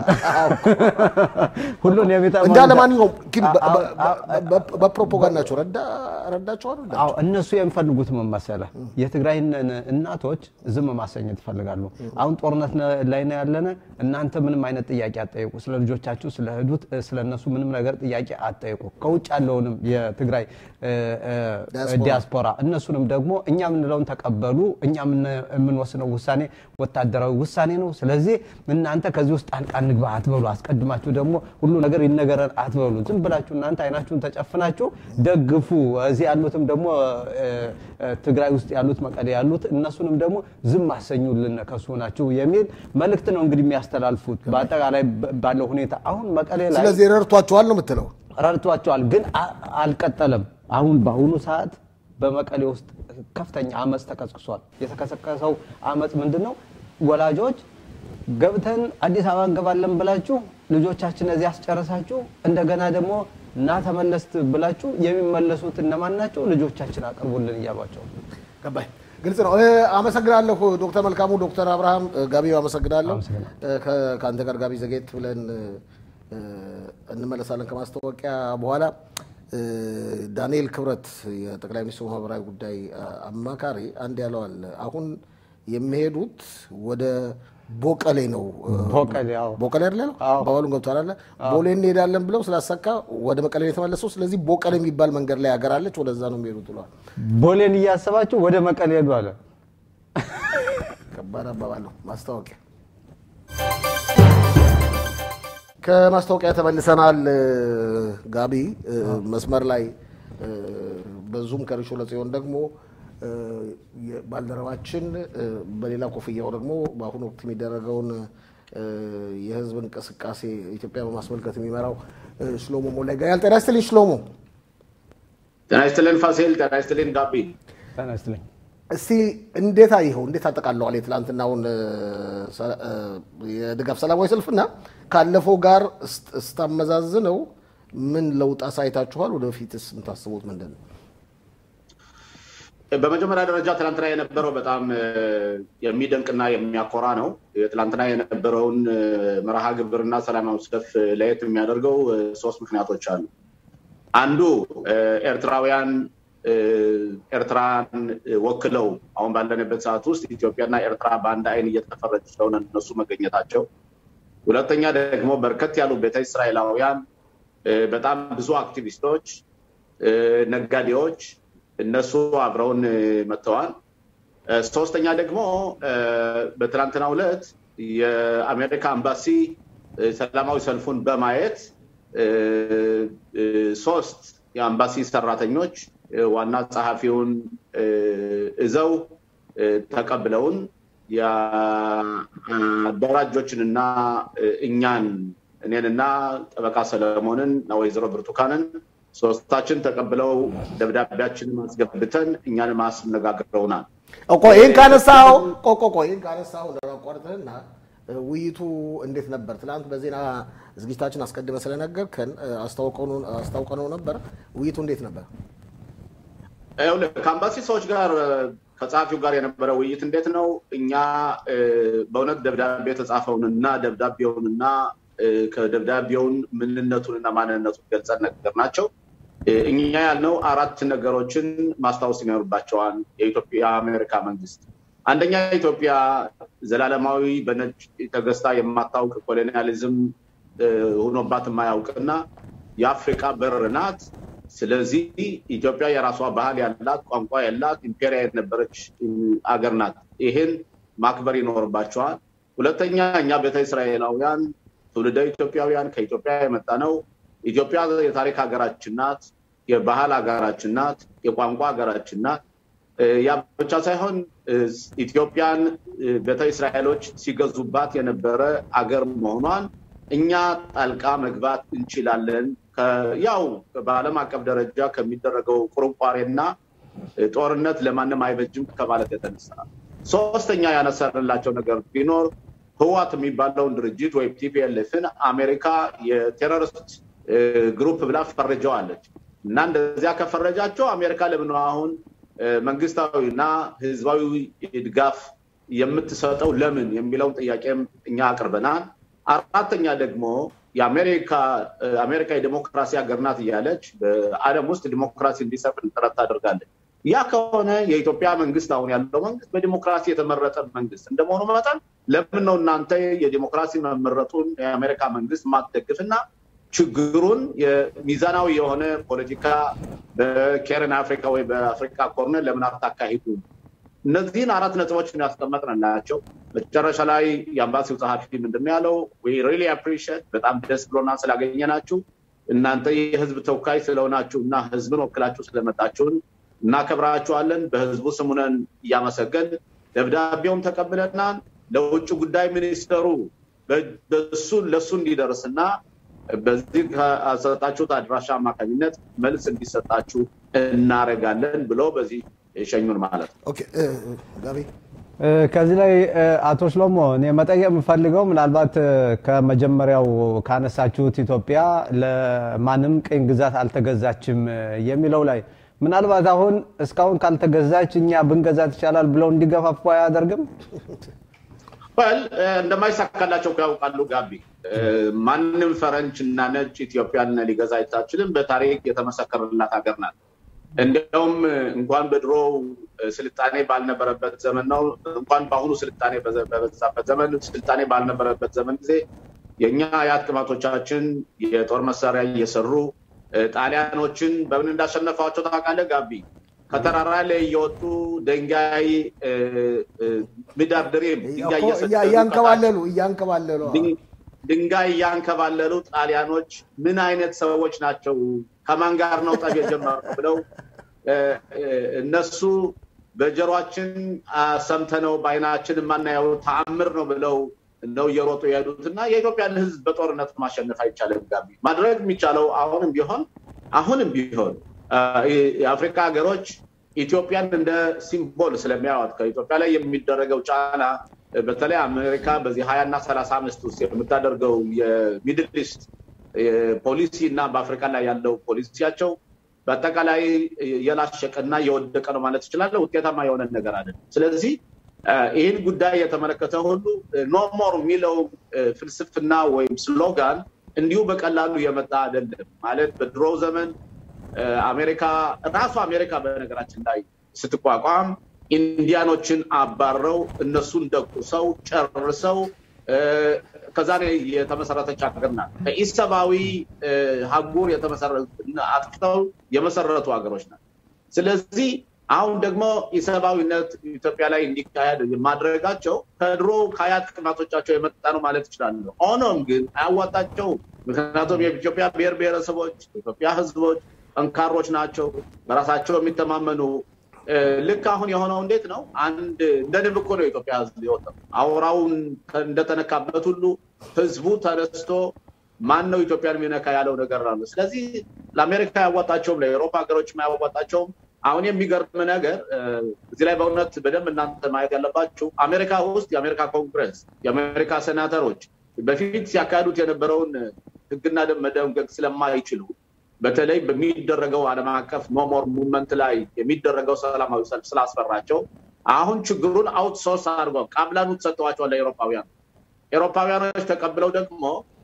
ሁሉን የሚጣመው እንዳለ ማንኛውም በፕሮፓጋንዳቸው ረዳ ረዳቸው አይደል? አዎ እነሱ የሚፈልጉት ምን መሰለህ የትግራይን እናቶች ዝም ማሰኘት ይፈልጋሉ። አሁን ጦርነት ላይ ነው ያለነ እናንተ ምንም አይነት ጥያቄ አትጠይቁ፣ ስለ ልጆቻችሁ ስለ ህዱት ስለነሱ ምንም ነገር ጥያቄ አትጠይቁ። ከውጭ ያለውንም የትግራይ ዲያስፖራ እነሱንም ደግሞ እኛ ምንለውን ተቀበሉ፣ እኛ ምን ወስነው ውሳኔ ወታደራዊ ውሳኔ ነው። ስለዚህ እናንተ ከዚህ ውስጥ ጣልቃ ንግባ አትበሉ፣ አስቀድማችሁ ደግሞ ሁሉ ነገር ይነገራል አትበሉ። ዝም ብላችሁ እናንተ አይናችሁን ተጨፍናችሁ ደግፉ። እዚህ ያሉትም ደግሞ ትግራይ ውስጥ ያሉት መቀሌ ያሉት እነሱንም ደግሞ ዝም አሰኙልን ከሱ ናችሁ የሚል መልእክት ነው እንግዲህ የሚያስተላልፉት በአጠቃላይ ባለው ሁኔታ። አሁን መቀሌ ላይ ስለዚህ ረርቷቸዋል ነው የምትለው? ረርቷቸዋል ግን አልቀጠለም። አሁን በአሁኑ ሰዓት በመቀሌ ውስጥ ከፍተኛ አመጽ ተቀስቅሷል። የተከሰከሰው አመጽ ምንድነው? ወላጆች ገብተን አዲስ አበባ እንገባለን ብላችሁ ልጆቻችን እዚህ አስጨረሳችሁ እንደገና ደግሞ እና ተመለስት ብላችሁ የሚመለሱት እነማን ናቸው? ልጆቻችን አቀርቡልን እያሏቸው። ገባይ ግልጽ ነው። አመሰግናለሁ ዶክተር መልካሙ፣ ዶክተር አብርሃም ጋቢው አመሰግናለሁ። ከአንተ ጋር ጋቢ ዘጌት ብለን እንመለሳለን ከማስተዋወቂያ በኋላ። ዳንኤል ክብረት የጠቅላይ ሚኒስትሩ ማህበራዊ ጉዳይ አማካሪ አንድ ያለው አለ አሁን የሚሄዱት ወደ ቦቀሌ ነው። ቦቀሌ ያው ቦቀሌ አይደለም ባባሉን ገብቷል አይደል? ቦሌ እንሄዳለን ብለው ስላሰካ ወደ መቀሌ የተመለሰው። ስለዚህ ቦቀሌ የሚባል መንገድ ላይ ያገራለች ወደዛ ነው የሚሄዱት ብሏል። ቦሌን እያሰባችሁ ወደ መቀሌ ሄዱ አለ። ከባድ አባባል ነው። ማስታወቂያ ከማስታወቂያ ተመልሰናል። ጋቢ መስመር ላይ በዙም ከርሾ ለጽዮን ደግሞ ባልደረባችን በሌላ ኮፍያው ደግሞ በአሁኑ ወቅት የሚደረገውን የህዝብ እንቅስቃሴ ኢትዮጵያ በማስመልከት የሚመራው ሽሎሞ ሞላይ ጋር ያልጠራ ይስጥልኝ። ሽሎሞ ጤና ይስጥልን ፋሲል። ጤና ይስጥልን ጋቢ። ጤና ይስጥልኝ። እስቲ እንዴት አይኸው እንዴት አጠቃለዋል የትላንትናውን የድጋፍ ሰላማዊ ሰልፍና ካለፈው ጋር ስታመዛዝነው ምን ለውጥ አሳይታችኋል? ወደፊትስ የምታስቡት ምንድን ነው? በመጀመሪያ ደረጃ ትላንትና የነበረው በጣም የሚደንቅና የሚያኮራ ነው። ትላንትና የነበረውን መርሃ ግብርና ሰላማዊ ሰልፍ ለየት የሚያደርገው ሶስት ምክንያቶች አሉ። አንዱ ኤርትራውያን ኤርትራን ወክለው አሁን ባለንበት ሰዓት ውስጥ ኢትዮጵያና ኤርትራ በአንድ አይን እየተፈረጁ ስለሆነ እነሱ መገኘታቸው፣ ሁለተኛ ደግሞ በርከት ያሉ ቤተ እስራኤላውያን በጣም ብዙ አክቲቪስቶች፣ ነጋዴዎች እነሱ አብረውን መጥተዋል። ሶስተኛ ደግሞ በትላንትናው ዕለት የአሜሪካ ኤምባሲ ሰላማዊ ሰልፉን በማየት ሶስት የኤምባሲ ሰራተኞች ዋና ጸሐፊውን እዘው ተቀብለውን የአደራጆችንና እኛን እኔንና ጠበቃ ሰለሞንን እና ወይዘሮ ብርቱካንን ሶስታችን ተቀብለው ደብዳቤያችንን ማስገብተን እኛን ማስነጋግረውናል። እኮ ይሄን ካነሳው ቆቆቆ ይሄን ካነሳው ለማቋረጥና ውይይቱ እንዴት ነበር? ትላንት በዜና ዝግጅታችን አስቀድመ ስለነገርከን አስተዋውቀኑ አስተዋውቀኑ ነበር። ውይይቱ እንዴት ነበር? አይው ለካምባሲ ሰዎች ጋር ከጻፊው ጋር የነበረ ውይይት እንዴት ነው? እኛ በእውነት ደብዳቤ ተጻፈውንና ደብዳቤውንና ከደብዳቤውን ምንነቱንና ማንነቱን ገልጸን ነገርናቸው። እኛ ያልነው አራት ነገሮችን ማስታወስ ይኖርባቸዋል። የኢትዮጵያ አሜሪካ መንግስት አንደኛ ኢትዮጵያ ዘላለማዊ በነጭ ተገዝታ የማታውቅ ኮሎኒያሊዝም ሆኖባት የማያውቅና የአፍሪካ በር ናት። ስለዚህ ኢትዮጵያ የራሷ ባህል ያላት ቋንቋ ያላት ኢምፔሪያ የነበረች አገር ናት። ይሄን ማክበር ይኖርባቸዋል። ሁለተኛ እኛ ቤተ እስራኤላውያን ትውልደ ኢትዮጵያውያን ከኢትዮጵያ የመጣ ነው። ኢትዮጵያ የታሪክ ሀገራችን ናት፣ የባህል ሀገራችን ናት፣ የቋንቋ ሀገራችን ናት። ያ ብቻ ሳይሆን ኢትዮጵያን ቤተ እስራኤሎች ሲገዙባት የነበረ አገር መሆኗን እኛ ጣልቃ መግባት እንችላለን። ያው በዓለም አቀፍ ደረጃ ከሚደረገው ቁርቋሬና ጦርነት ለማንም አይበጅም ከማለት የተነሳ ሶስተኛ ያነሳንላቸው ነገር ቢኖር ህዋት የሚባለው ድርጅት ወይ ቲፒኤልኤፍን አሜሪካ የቴሮሪስት ግሩፕ ብላ ፈረጀዋለች እና እንደዚያ ከፈረጃቸው አሜሪካ ለምን አሁን መንግስታዊና ህዝባዊ ድጋፍ የምትሰጠው ለምን የሚለው ጥያቄም እኛ አቅርበናል። አራተኛ ደግሞ የአሜሪካ አሜሪካ የዲሞክራሲ ሀገር ናት እያለች በዓለም ውስጥ ዲሞክራሲ እንዲሰፍን ጥረት ታደርጋለች። ያ ከሆነ የኢትዮጵያ መንግስት አሁን ያለው መንግስት በዲሞክራሲ የተመረጠ መንግስት እንደመሆኑ መጠን ለምን ነው እናንተ የዲሞክራሲ መመረጡን የአሜሪካ መንግስት ማትደግፍና ችግሩን የሚዛናዊ የሆነ ፖለቲካ በኬርን አፍሪካ ወይ በአፍሪካ ኮርነር ለምን አታካሂዱ? እነዚህን አራት ነጥቦች ያስቀመጥንላቸው መጨረሻ ላይ የአምባሲው ጸሐፊ ምንድነው ያለው? we really appreciate በጣም ደስ ብሎናል ስላገኘናችሁ እናንተ የህዝብ ተወካይ ስለሆናችሁና ህዝብን ወክላችሁ ስለመጣችሁን እናከብራችኋለን። በህዝቡ ስሙነን ያመሰገን ደብዳቤውን ተቀብለናል። ለውጭ ጉዳይ ሚኒስተሩ በሱ ለሱ እንዲደርስና በዚህ አሰጣችሁ አድራሻ ማካኝነት መልስ እንዲሰጣችሁ እናረጋለን ብሎ በዚህ ሸኙን ማለት ነው። ኦኬ ጋቢ ከዚህ ላይ አቶ ሽሎሞ እኔ መጠየቅ የምፈልገው ምናልባት ከመጀመሪያው ካነሳችሁት ኢትዮጵያ ለማንም ቅኝ ግዛት አልተገዛችም የሚለው ላይ ምናልባት አሁን እስካሁን ካልተገዛች እኛ ብንገዛት ይችላል ብለው እንዲገፋፉ አያደርግም? well እንደማይሳካላቸው ያውቃሉ ጋቢ። ማንም ፈረንጅ እና ነጭ ኢትዮጵያን ሊገዛ አይችልም። በታሪክ የተመሰከረላት ሀገር ናት። እንደውም እንኳን በድሮ ስልጣኔ ባልነበረበት ዘመን ነው እንኳን በአሁኑ ስልጣኔ በበዛበት ዘመን ስልጣኔ ባልነበረበት ዘመን ጊዜ የኛ አያት ቅማቶቻችን የጦር መሳሪያ እየሰሩ ጣሊያኖችን በምን እንዳሸነፋቸው ታውቃለህ ጋቢ? ከተራራ ላይ እየወጡ ድንጋይ ሚዳርድሬም ድንጋይ ያንከባለሉ ያንከባለሉ ድንጋይ ያንከባለሉ ጣሊያኖች ምን አይነት ሰዎች ናቸው? ከማን ጋር ነው ጠብ የጀመሩት ብለው እነሱ በጀሯችን ሰምተነው ባይናችን ማናየው ተአምር ነው ብለው ነው እየሮጡ ያሉትና የኢትዮጵያን ህዝብ በጦርነት ማሸነፍ አይቻልም ጋቢ። ማድረግ የሚቻለው አሁንም ቢሆን አሁንም ቢሆን የአፍሪካ ሀገሮች ኢትዮጵያን እንደ ሲምቦል ስለሚያዋት ከኢትዮጵያ ላይ የሚደረገው ጫና በተለይ አሜሪካ በዚህ ሃያ እና ሰላሳ አምስት ውስጥ የምታደርገው የሚድል ኢስት ፖሊሲ እና በአፍሪካ ላይ ያለው ፖሊሲያቸው በአጠቃላይ የላሸቀና የወደቀ ነው ማለት ይችላል ውጤታማ የሆነ ነገር አይደለም ስለዚህ ይህን ጉዳይ የተመለከተ ሁሉ ኖ ሞር ሚለው ፍልስፍና ወይም ስሎጋን እንዲሁ በቀላሉ የመጣ አይደለም ማለት በድሮ ዘመን አሜሪካ ራሱ አሜሪካ በነገራችን ላይ ስትቋቋም ኢንዲያኖችን አባረው እነሱን ደቁሰው ጨርሰው ከዛ ነው የተመሰረተች ሀገር ናት በኢሰባዊ ሀገር የተመሰረተ አጥፍተው የመሰረቱ ሀገሮች ናት ስለዚህ አሁን ደግሞ ኢሰባዊነት ኢትዮጵያ ላይ እንዲካሄድ ማድረጋቸው ከድሮ ከአያት ቅማቶቻቸው የመጣ ነው ማለት ይችላል ሆኖም ግን አያዋጣቸው ምክንያቱም የኢትዮጵያ ብሔር ብሔረሰቦች ኢትዮጵያ ህዝቦች አንካሮች ናቸው በራሳቸው የሚተማመኑ ልክ አሁን የሆነው እንዴት ነው አንድ እንደንም እኮ ነው ኢትዮጵያ ህዝብ ይወጣው አውራውን እንደተነካበት ሁሉ ህዝቡ ተነስቶ ማን ነው ኢትዮጵያን የሚነካ ያለው ነገር ነው ስለዚህ ለአሜሪካ ያዋጣቸው ለአውሮፓ ሀገሮች ማያዋጣቸው አሁን የሚገርም ነገር እዚህ ላይ በእውነት በደንብ እናንተ ማየት ያለባችሁ አሜሪካ ውስጥ የአሜሪካ ኮንግረስ የአሜሪካ ሴናተሮች በፊት ሲያካሂዱት የነበረውን ህግና ደንብ መደንገግ ስለማይችሉ በተለይ በሚደረገው ዓለም አቀፍ ኖሞር ሙቭመንት ላይ የሚደረገው ሰላማዊ ሰልፍ ስላስፈራቸው አሁን ችግሩን አውትሶርስ አድርገው ቃብላኑት ሰጥተዋቸዋል ለአውሮፓውያን አውሮፓውያኖች ተቀብለው ደግሞ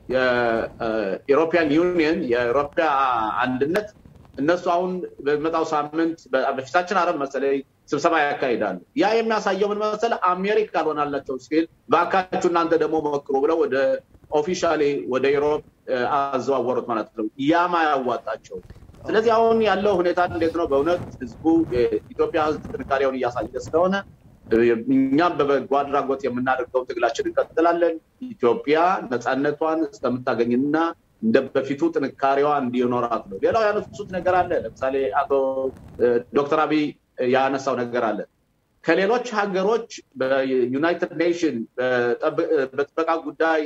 የዩሮፒያን ዩኒየን የአውሮፓ አንድነት እነሱ አሁን በመጣው ሳምንት በፊታችን አረብ መሰለኝ ስብሰባ ያካሂዳሉ ያ የሚያሳየው ምን መሰለ አሜሪካ ሆናላቸው ሲል ባካቹ እናንተ ደግሞ ሞክሩ ብለው ወደ ኦፊሻሊ ወደ ዩሮፕ አዘዋወሩት ማለት ነው ያማ ያዋጣቸው ስለዚህ አሁን ያለው ሁኔታ እንዴት ነው በእውነት ህዝቡ ኢትዮጵያ ህዝብ ጥንካሬውን እያሳየ ስለሆነ እኛም በበጎ አድራጎት የምናደርገው ትግላችን እንቀጥላለን ኢትዮጵያ ነፃነቷን እስከምታገኝና እንደበፊቱ ጥንካሬዋ እንዲኖራት ነው ሌላው ያነሱት ነገር አለ ለምሳሌ አቶ ዶክተር አብይ ያነሳው ነገር አለ ከሌሎች ሀገሮች በዩናይትድ ኔሽን በጥበቃ ጉዳይ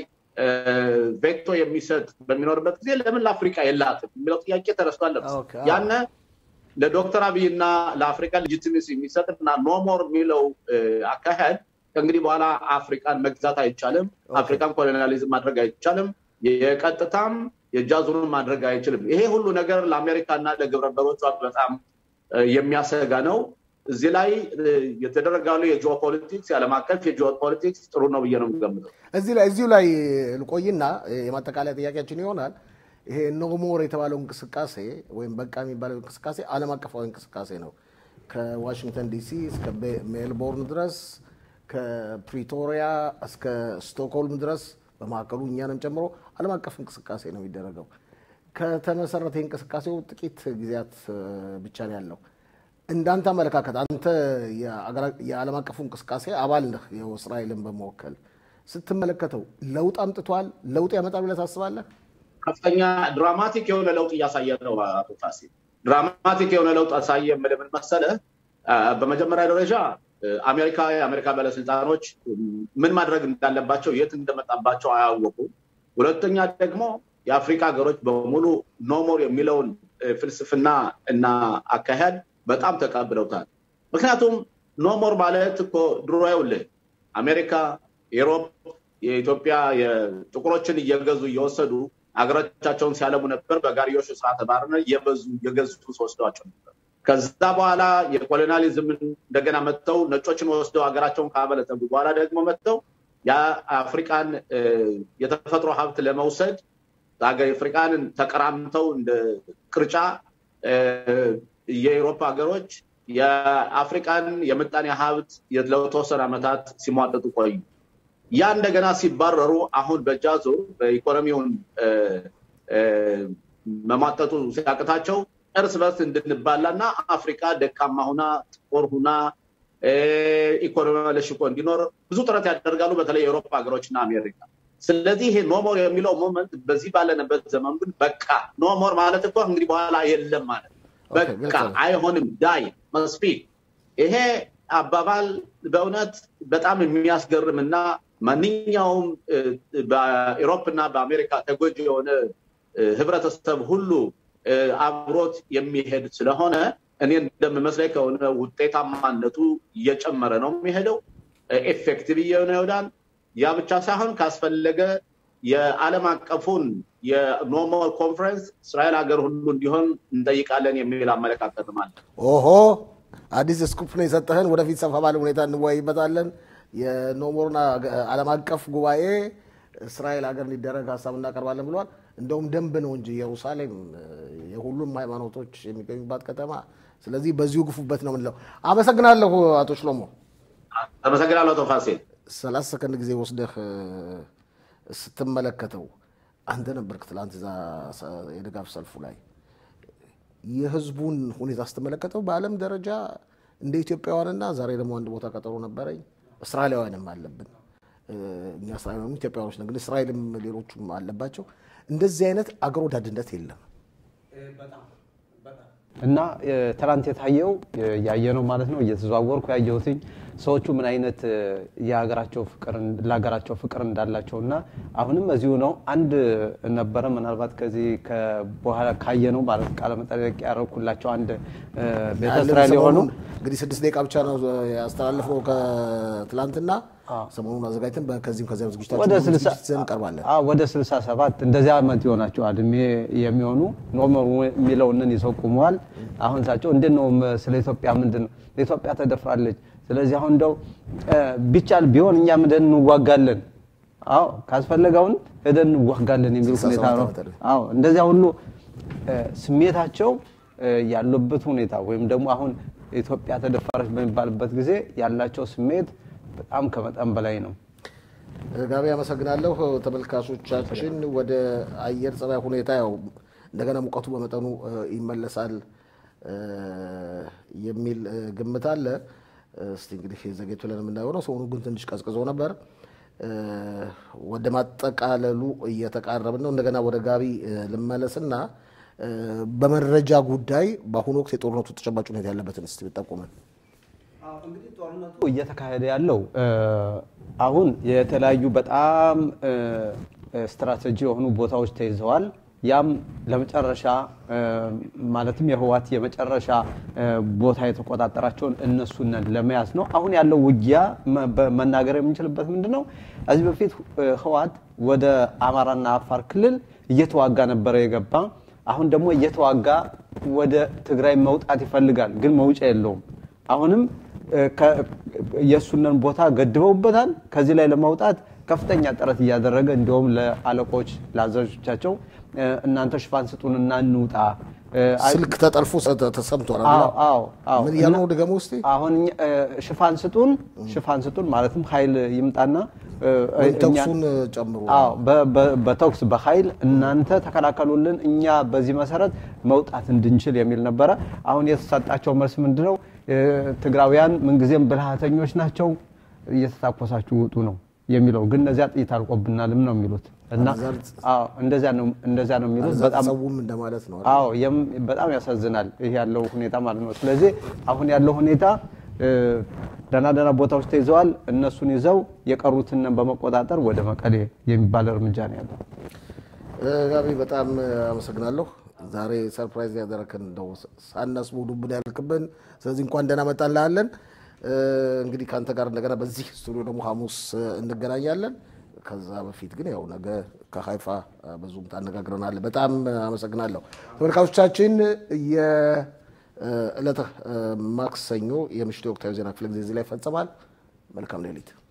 ቬቶ የሚሰጥ በሚኖርበት ጊዜ ለምን ለአፍሪካ የላትም የሚለው ጥያቄ ተነስቷል ያነ ለዶክተር አብይና ለአፍሪካ ሌጂቲሜሲ የሚሰጥና ኖ ሞር ሚለው አካሄድ እንግዲህ በኋላ አፍሪካን መግዛት አይቻልም አፍሪካን ኮሎኒያሊዝም ማድረግ አይቻልም የቀጥታም የጃዙሩን ማድረግ አይችልም ይሄ ሁሉ ነገር ለአሜሪካና ለግብረበሮቿ በጣም የሚያሰጋ ነው እዚህ ላይ የተደረጋው የጂኦፖለቲክስ ያለ ማከፍ የጂኦፖለቲክስ ጥሩ ነው ብዬ ነው የምገምተው እዚህ ላይ እዚሁ ላይ ልቆይና የማጠቃለያ ጥያቄያችን ይሆናል ይሄ ኖ ሞር የተባለው እንቅስቃሴ ወይም በቃ የሚባለው እንቅስቃሴ ዓለም አቀፋዊ እንቅስቃሴ ነው ከዋሽንግተን ዲሲ እስከ ሜልቦርን ድረስ ከፕሪቶሪያ እስከ ስቶክሆልም ድረስ በማከሉ እኛንም ጨምሮ ዓለም አቀፍ እንቅስቃሴ ነው የሚደረገው ከተመሰረተ እንቅስቃሴው ጥቂት ጊዜያት ብቻ ነው ያለው እንዳንተ አመለካከት አንተ የዓለም አቀፉ እንቅስቃሴ አባል ነህ የእስራኤልን በመወከል ስትመለከተው ለውጥ አምጥቷል ለውጥ ያመጣል ብለህ ታስባለህ ከፍተኛ ድራማቲክ የሆነ ለውጥ እያሳየ ነው አቶ ፋሲል ድራማቲክ የሆነ ለውጥ አሳየ ምን መሰለህ በመጀመሪያ ደረጃ አሜሪካ የአሜሪካ ባለስልጣኖች ምን ማድረግ እንዳለባቸው የት እንደመጣባቸው አያወቁ ሁለተኛ ደግሞ የአፍሪካ ሀገሮች በሙሉ ኖ ሞር የሚለውን ፍልስፍና እና አካሄድ በጣም ተቀብለውታል ምክንያቱም ኖ ሞር ማለት እኮ ድሮ ያውልህ አሜሪካ ዩሮፕ የኢትዮጵያ የጥቁሮችን እየገዙ እየወሰዱ አገራቻቸውን ሲያለሙ ነበር በጋሪዮሽ ስርዓተ ባርነት የበዙ የገዙ ወስደዋቸው ነበር ከዛ በኋላ የኮሎኒያሊዝም እንደገና መጥተው ነጮችን ወስደው አገራቸውን ካበለጸጉ በኋላ ደግሞ መጥተው የአፍሪካን የተፈጥሮ ሀብት ለመውሰድ አፍሪካንን ተቀራምተው እንደ ቅርጫ የአውሮፓ ሀገሮች የአፍሪካን የምጣኔ ሀብት ለተወሰነ ዓመታት ሲሟጠጡ ቆዩ ያ እንደገና ሲባረሩ አሁን በጃዞ በኢኮኖሚውን መማጠጡ ሲያቅታቸው እርስ በርስ እንድንባላና አፍሪካ ደካማ ሆና ጥቁር ሆና ኢኮኖሚዋ ለሽቆ እንዲኖር ብዙ ጥረት ያደርጋሉ በተለይ የአውሮፓ ሀገሮችና አሜሪካ ስለዚህ ይሄ ኖ ሞር የሚለው ሞመንት በዚህ ባለነበት ዘመን ግን በቃ ኖ ሞር ማለት እኮ እንግዲህ በኋላ የለም ማለት በቃ አይሆንም ዳይ መስፊ ይሄ አባባል በእውነት በጣም የሚያስገርምና ማንኛውም በአውሮፓና በአሜሪካ ተጎጂ የሆነ ህብረተሰብ ሁሉ አብሮት የሚሄድ ስለሆነ እኔ እንደምመስለኝ ከሆነ ውጤታማነቱ እየጨመረ ነው የሚሄደው ኤፌክቲቭ የሆነ ይወዳል ያ ብቻ ሳይሆን ካስፈለገ የዓለም አቀፉን የኖርማል ኮንፈረንስ እስራኤል ሀገር ሁሉ እንዲሆን እንጠይቃለን የሚል አመለካከት ማለት ኦሆ አዲስ ስኩፕ ነው የሰጠህን ወደፊት ሰፋ ባለ ሁኔታ እንወያይበታለን የኖርማልና ዓለም አቀፍ ጉባኤ እስራኤል ሀገር ሊደረግ ሐሳብ እናቀርባለን ብሏል እንደውም ደንብ ነው እንጂ ኢየሩሳሌም የሁሉም ሃይማኖቶች የሚገኙባት ከተማ ስለዚህ በዚሁ ግፉበት ነው ምንለው አመሰግናለሁ አቶ ሽሎሞ አመሰግናለሁ አቶ ፋሲል ሰላሳ ሰከንድ ጊዜ ወስደህ ስትመለከተው አንተ ነበርክ ትላንት እዛ የድጋፍ ሰልፉ ላይ የህዝቡን ሁኔታ ስትመለከተው በአለም ደረጃ እንደ ኢትዮጵያውያንና ዛሬ ደግሞ አንድ ቦታ ቀጠሮ ነበረኝ እስራኤላውያንም አለብን እኛ እስራኤላውያን ኢትዮጵያውያኖች ነን ግን እስራኤልም ሌሎችም አለባቸው እንደዚህ አይነት አገር ወዳድነት የለም እና ትላንት የታየው ያየነው ማለት ነው እየተዘዋወርኩ ያየሁትኝ ሰዎቹ ምን አይነት የሀገራቸው ፍቅር ለሀገራቸው ፍቅር እንዳላቸውና አሁንም እዚሁ ነው አንድ ነበረ ምናልባት ከዚህ ከበኋላ ካየነው ማለት ቃለ መጠየቅ ያረኩላቸው አንድ ቤተ እስራኤል የሆኑ እንግዲህ ስድስት ደቂቃ ብቻ ነው ያስተላልፈው ከትላንትና ሰሞኑን አዘጋጅተን በከዚህም ከዚያም ዝግጅታችን ወደ ስልሳ እንቀርባለን አዎ ወደ ስልሳ ሰባት እንደዚህ አመት ይሆናቸው አድሜ የሚሆኑ ኖርማል የሚለውንን ይሰው ቆመዋል አሁን ሳቸው እንደነው ስለ ኢትዮጵያ ምንድነው ኢትዮጵያ ተደፍራለች ስለዚህ አሁን እንደው ቢቻል ቢሆን እኛ ምንድን እንዋጋለን አዎ ካስፈልጋውን ሄደን እንዋጋለን የሚል ሁኔታ ነው አዎ እንደዚያ ሁሉ ስሜታቸው ያሉበት ሁኔታ ወይም ደግሞ አሁን ኢትዮጵያ ተደፈረች በሚባልበት ጊዜ ያላቸው ስሜት በጣም ከመጠን በላይ ነው ጋቢ አመሰግናለሁ ተመልካቾቻችን ወደ አየር ጸባይ ሁኔታ ያው እንደገና ሙቀቱ በመጠኑ ይመለሳል የሚል ግምት አለ እስቲ እንግዲህ ዘጌቱ ለምን እንዳይሆነው ሰው ግን ትንሽ ቀዝቅዞ ነበር ወደ ማጠቃለሉ እየተቃረበ ነው እንደገና ወደ ጋቢ ልመለስና በመረጃ ጉዳይ በአሁኑ ወቅት የጦርነቱ ተጨባጭ ሁኔታ ያለበትን እስቲ ተጠቁመን አዎ እንግዲህ ጦርነቱ እየተካሄደ ያለው አሁን የተለያዩ በጣም ስትራቴጂ የሆኑ ቦታዎች ተይዘዋል ያም ለመጨረሻ ማለትም የህዋት የመጨረሻ ቦታ የተቆጣጣራቸው እነሱን ለመያዝ ነው አሁን ያለው ውጊያ መናገር የምንችልበት ምንድነው አዚ በፊት ህዋት ወደ አማራና አፋር ክልል እየተዋጋ ነበር የገባ አሁን ደግሞ እየተዋጋ ወደ ትግራይ መውጣት ይፈልጋል ግን መውጫ የለውም አሁንም የሱነን ቦታ ገድበውበታል ከዚህ ላይ ለማውጣት ከፍተኛ ጥረት ያደረገ እንደውም ለአለቆች ላዛዦቻቸው እናንተ ሽፋን ስጡንና እንውጣ ስልክ ተጠልፎ ተሰምቷል አዎ አዎ አዎ ምን ያለው ደግሞ እስቲ አሁን ሽፋን ስጡን ሽፋን ስጡን ማለትም ኃይል ይምጣና ተኩሱን ጨምሩ አዎ በተኩስ በኃይል እናንተ ተከላከሉልን እኛ በዚህ መሰረት መውጣት እንድንችል የሚል ነበር አሁን የተሰጣቸው መልስ ምንድነው ትግራውያን ምን ጊዜም ብልሃተኞች ናቸው እየተታኮሳችሁ ውጡ ነው የሚለው ግን እነዚያ ጥይት አልቆብናልም ነው የሚሉት እና አዎ እንደዛ ነው እንደዛ ነው የሚሉት በጣም ሰውም እንደማለት ነው አዎ በጣም ያሳዝናል ይሄ ያለው ሁኔታ ማለት ነው ስለዚህ አሁን ያለው ሁኔታ ደና ደና ቦታዎች ተይዘዋል እነሱን ይዘው የቀሩትን በመቆጣጠር ወደ መቀሌ የሚባል እርምጃ ነው ያለው ጋቢ በጣም አመሰግናለሁ ዛሬ ሰርፕራይዝ ያደረከን እንደው ሳናስቡ ዱብን ያልክብን ስለዚህ እንኳን ደና መጣላለን እንግዲህ ካንተ ጋር እንደገና በዚህ ስቱዲዮ ደግሞ ሐሙስ እንገናኛለን ከዛ በፊት ግን ያው ነገ ከሃይፋ በዙም ታነጋግረናል በጣም አመሰግናለሁ ተመልካቾቻችን የዕለተ ማክሰኞ የምሽቱ ወቅታዊ ዜና ክፍለ ጊዜ ላይ ፈጸማል መልካም ሌሊት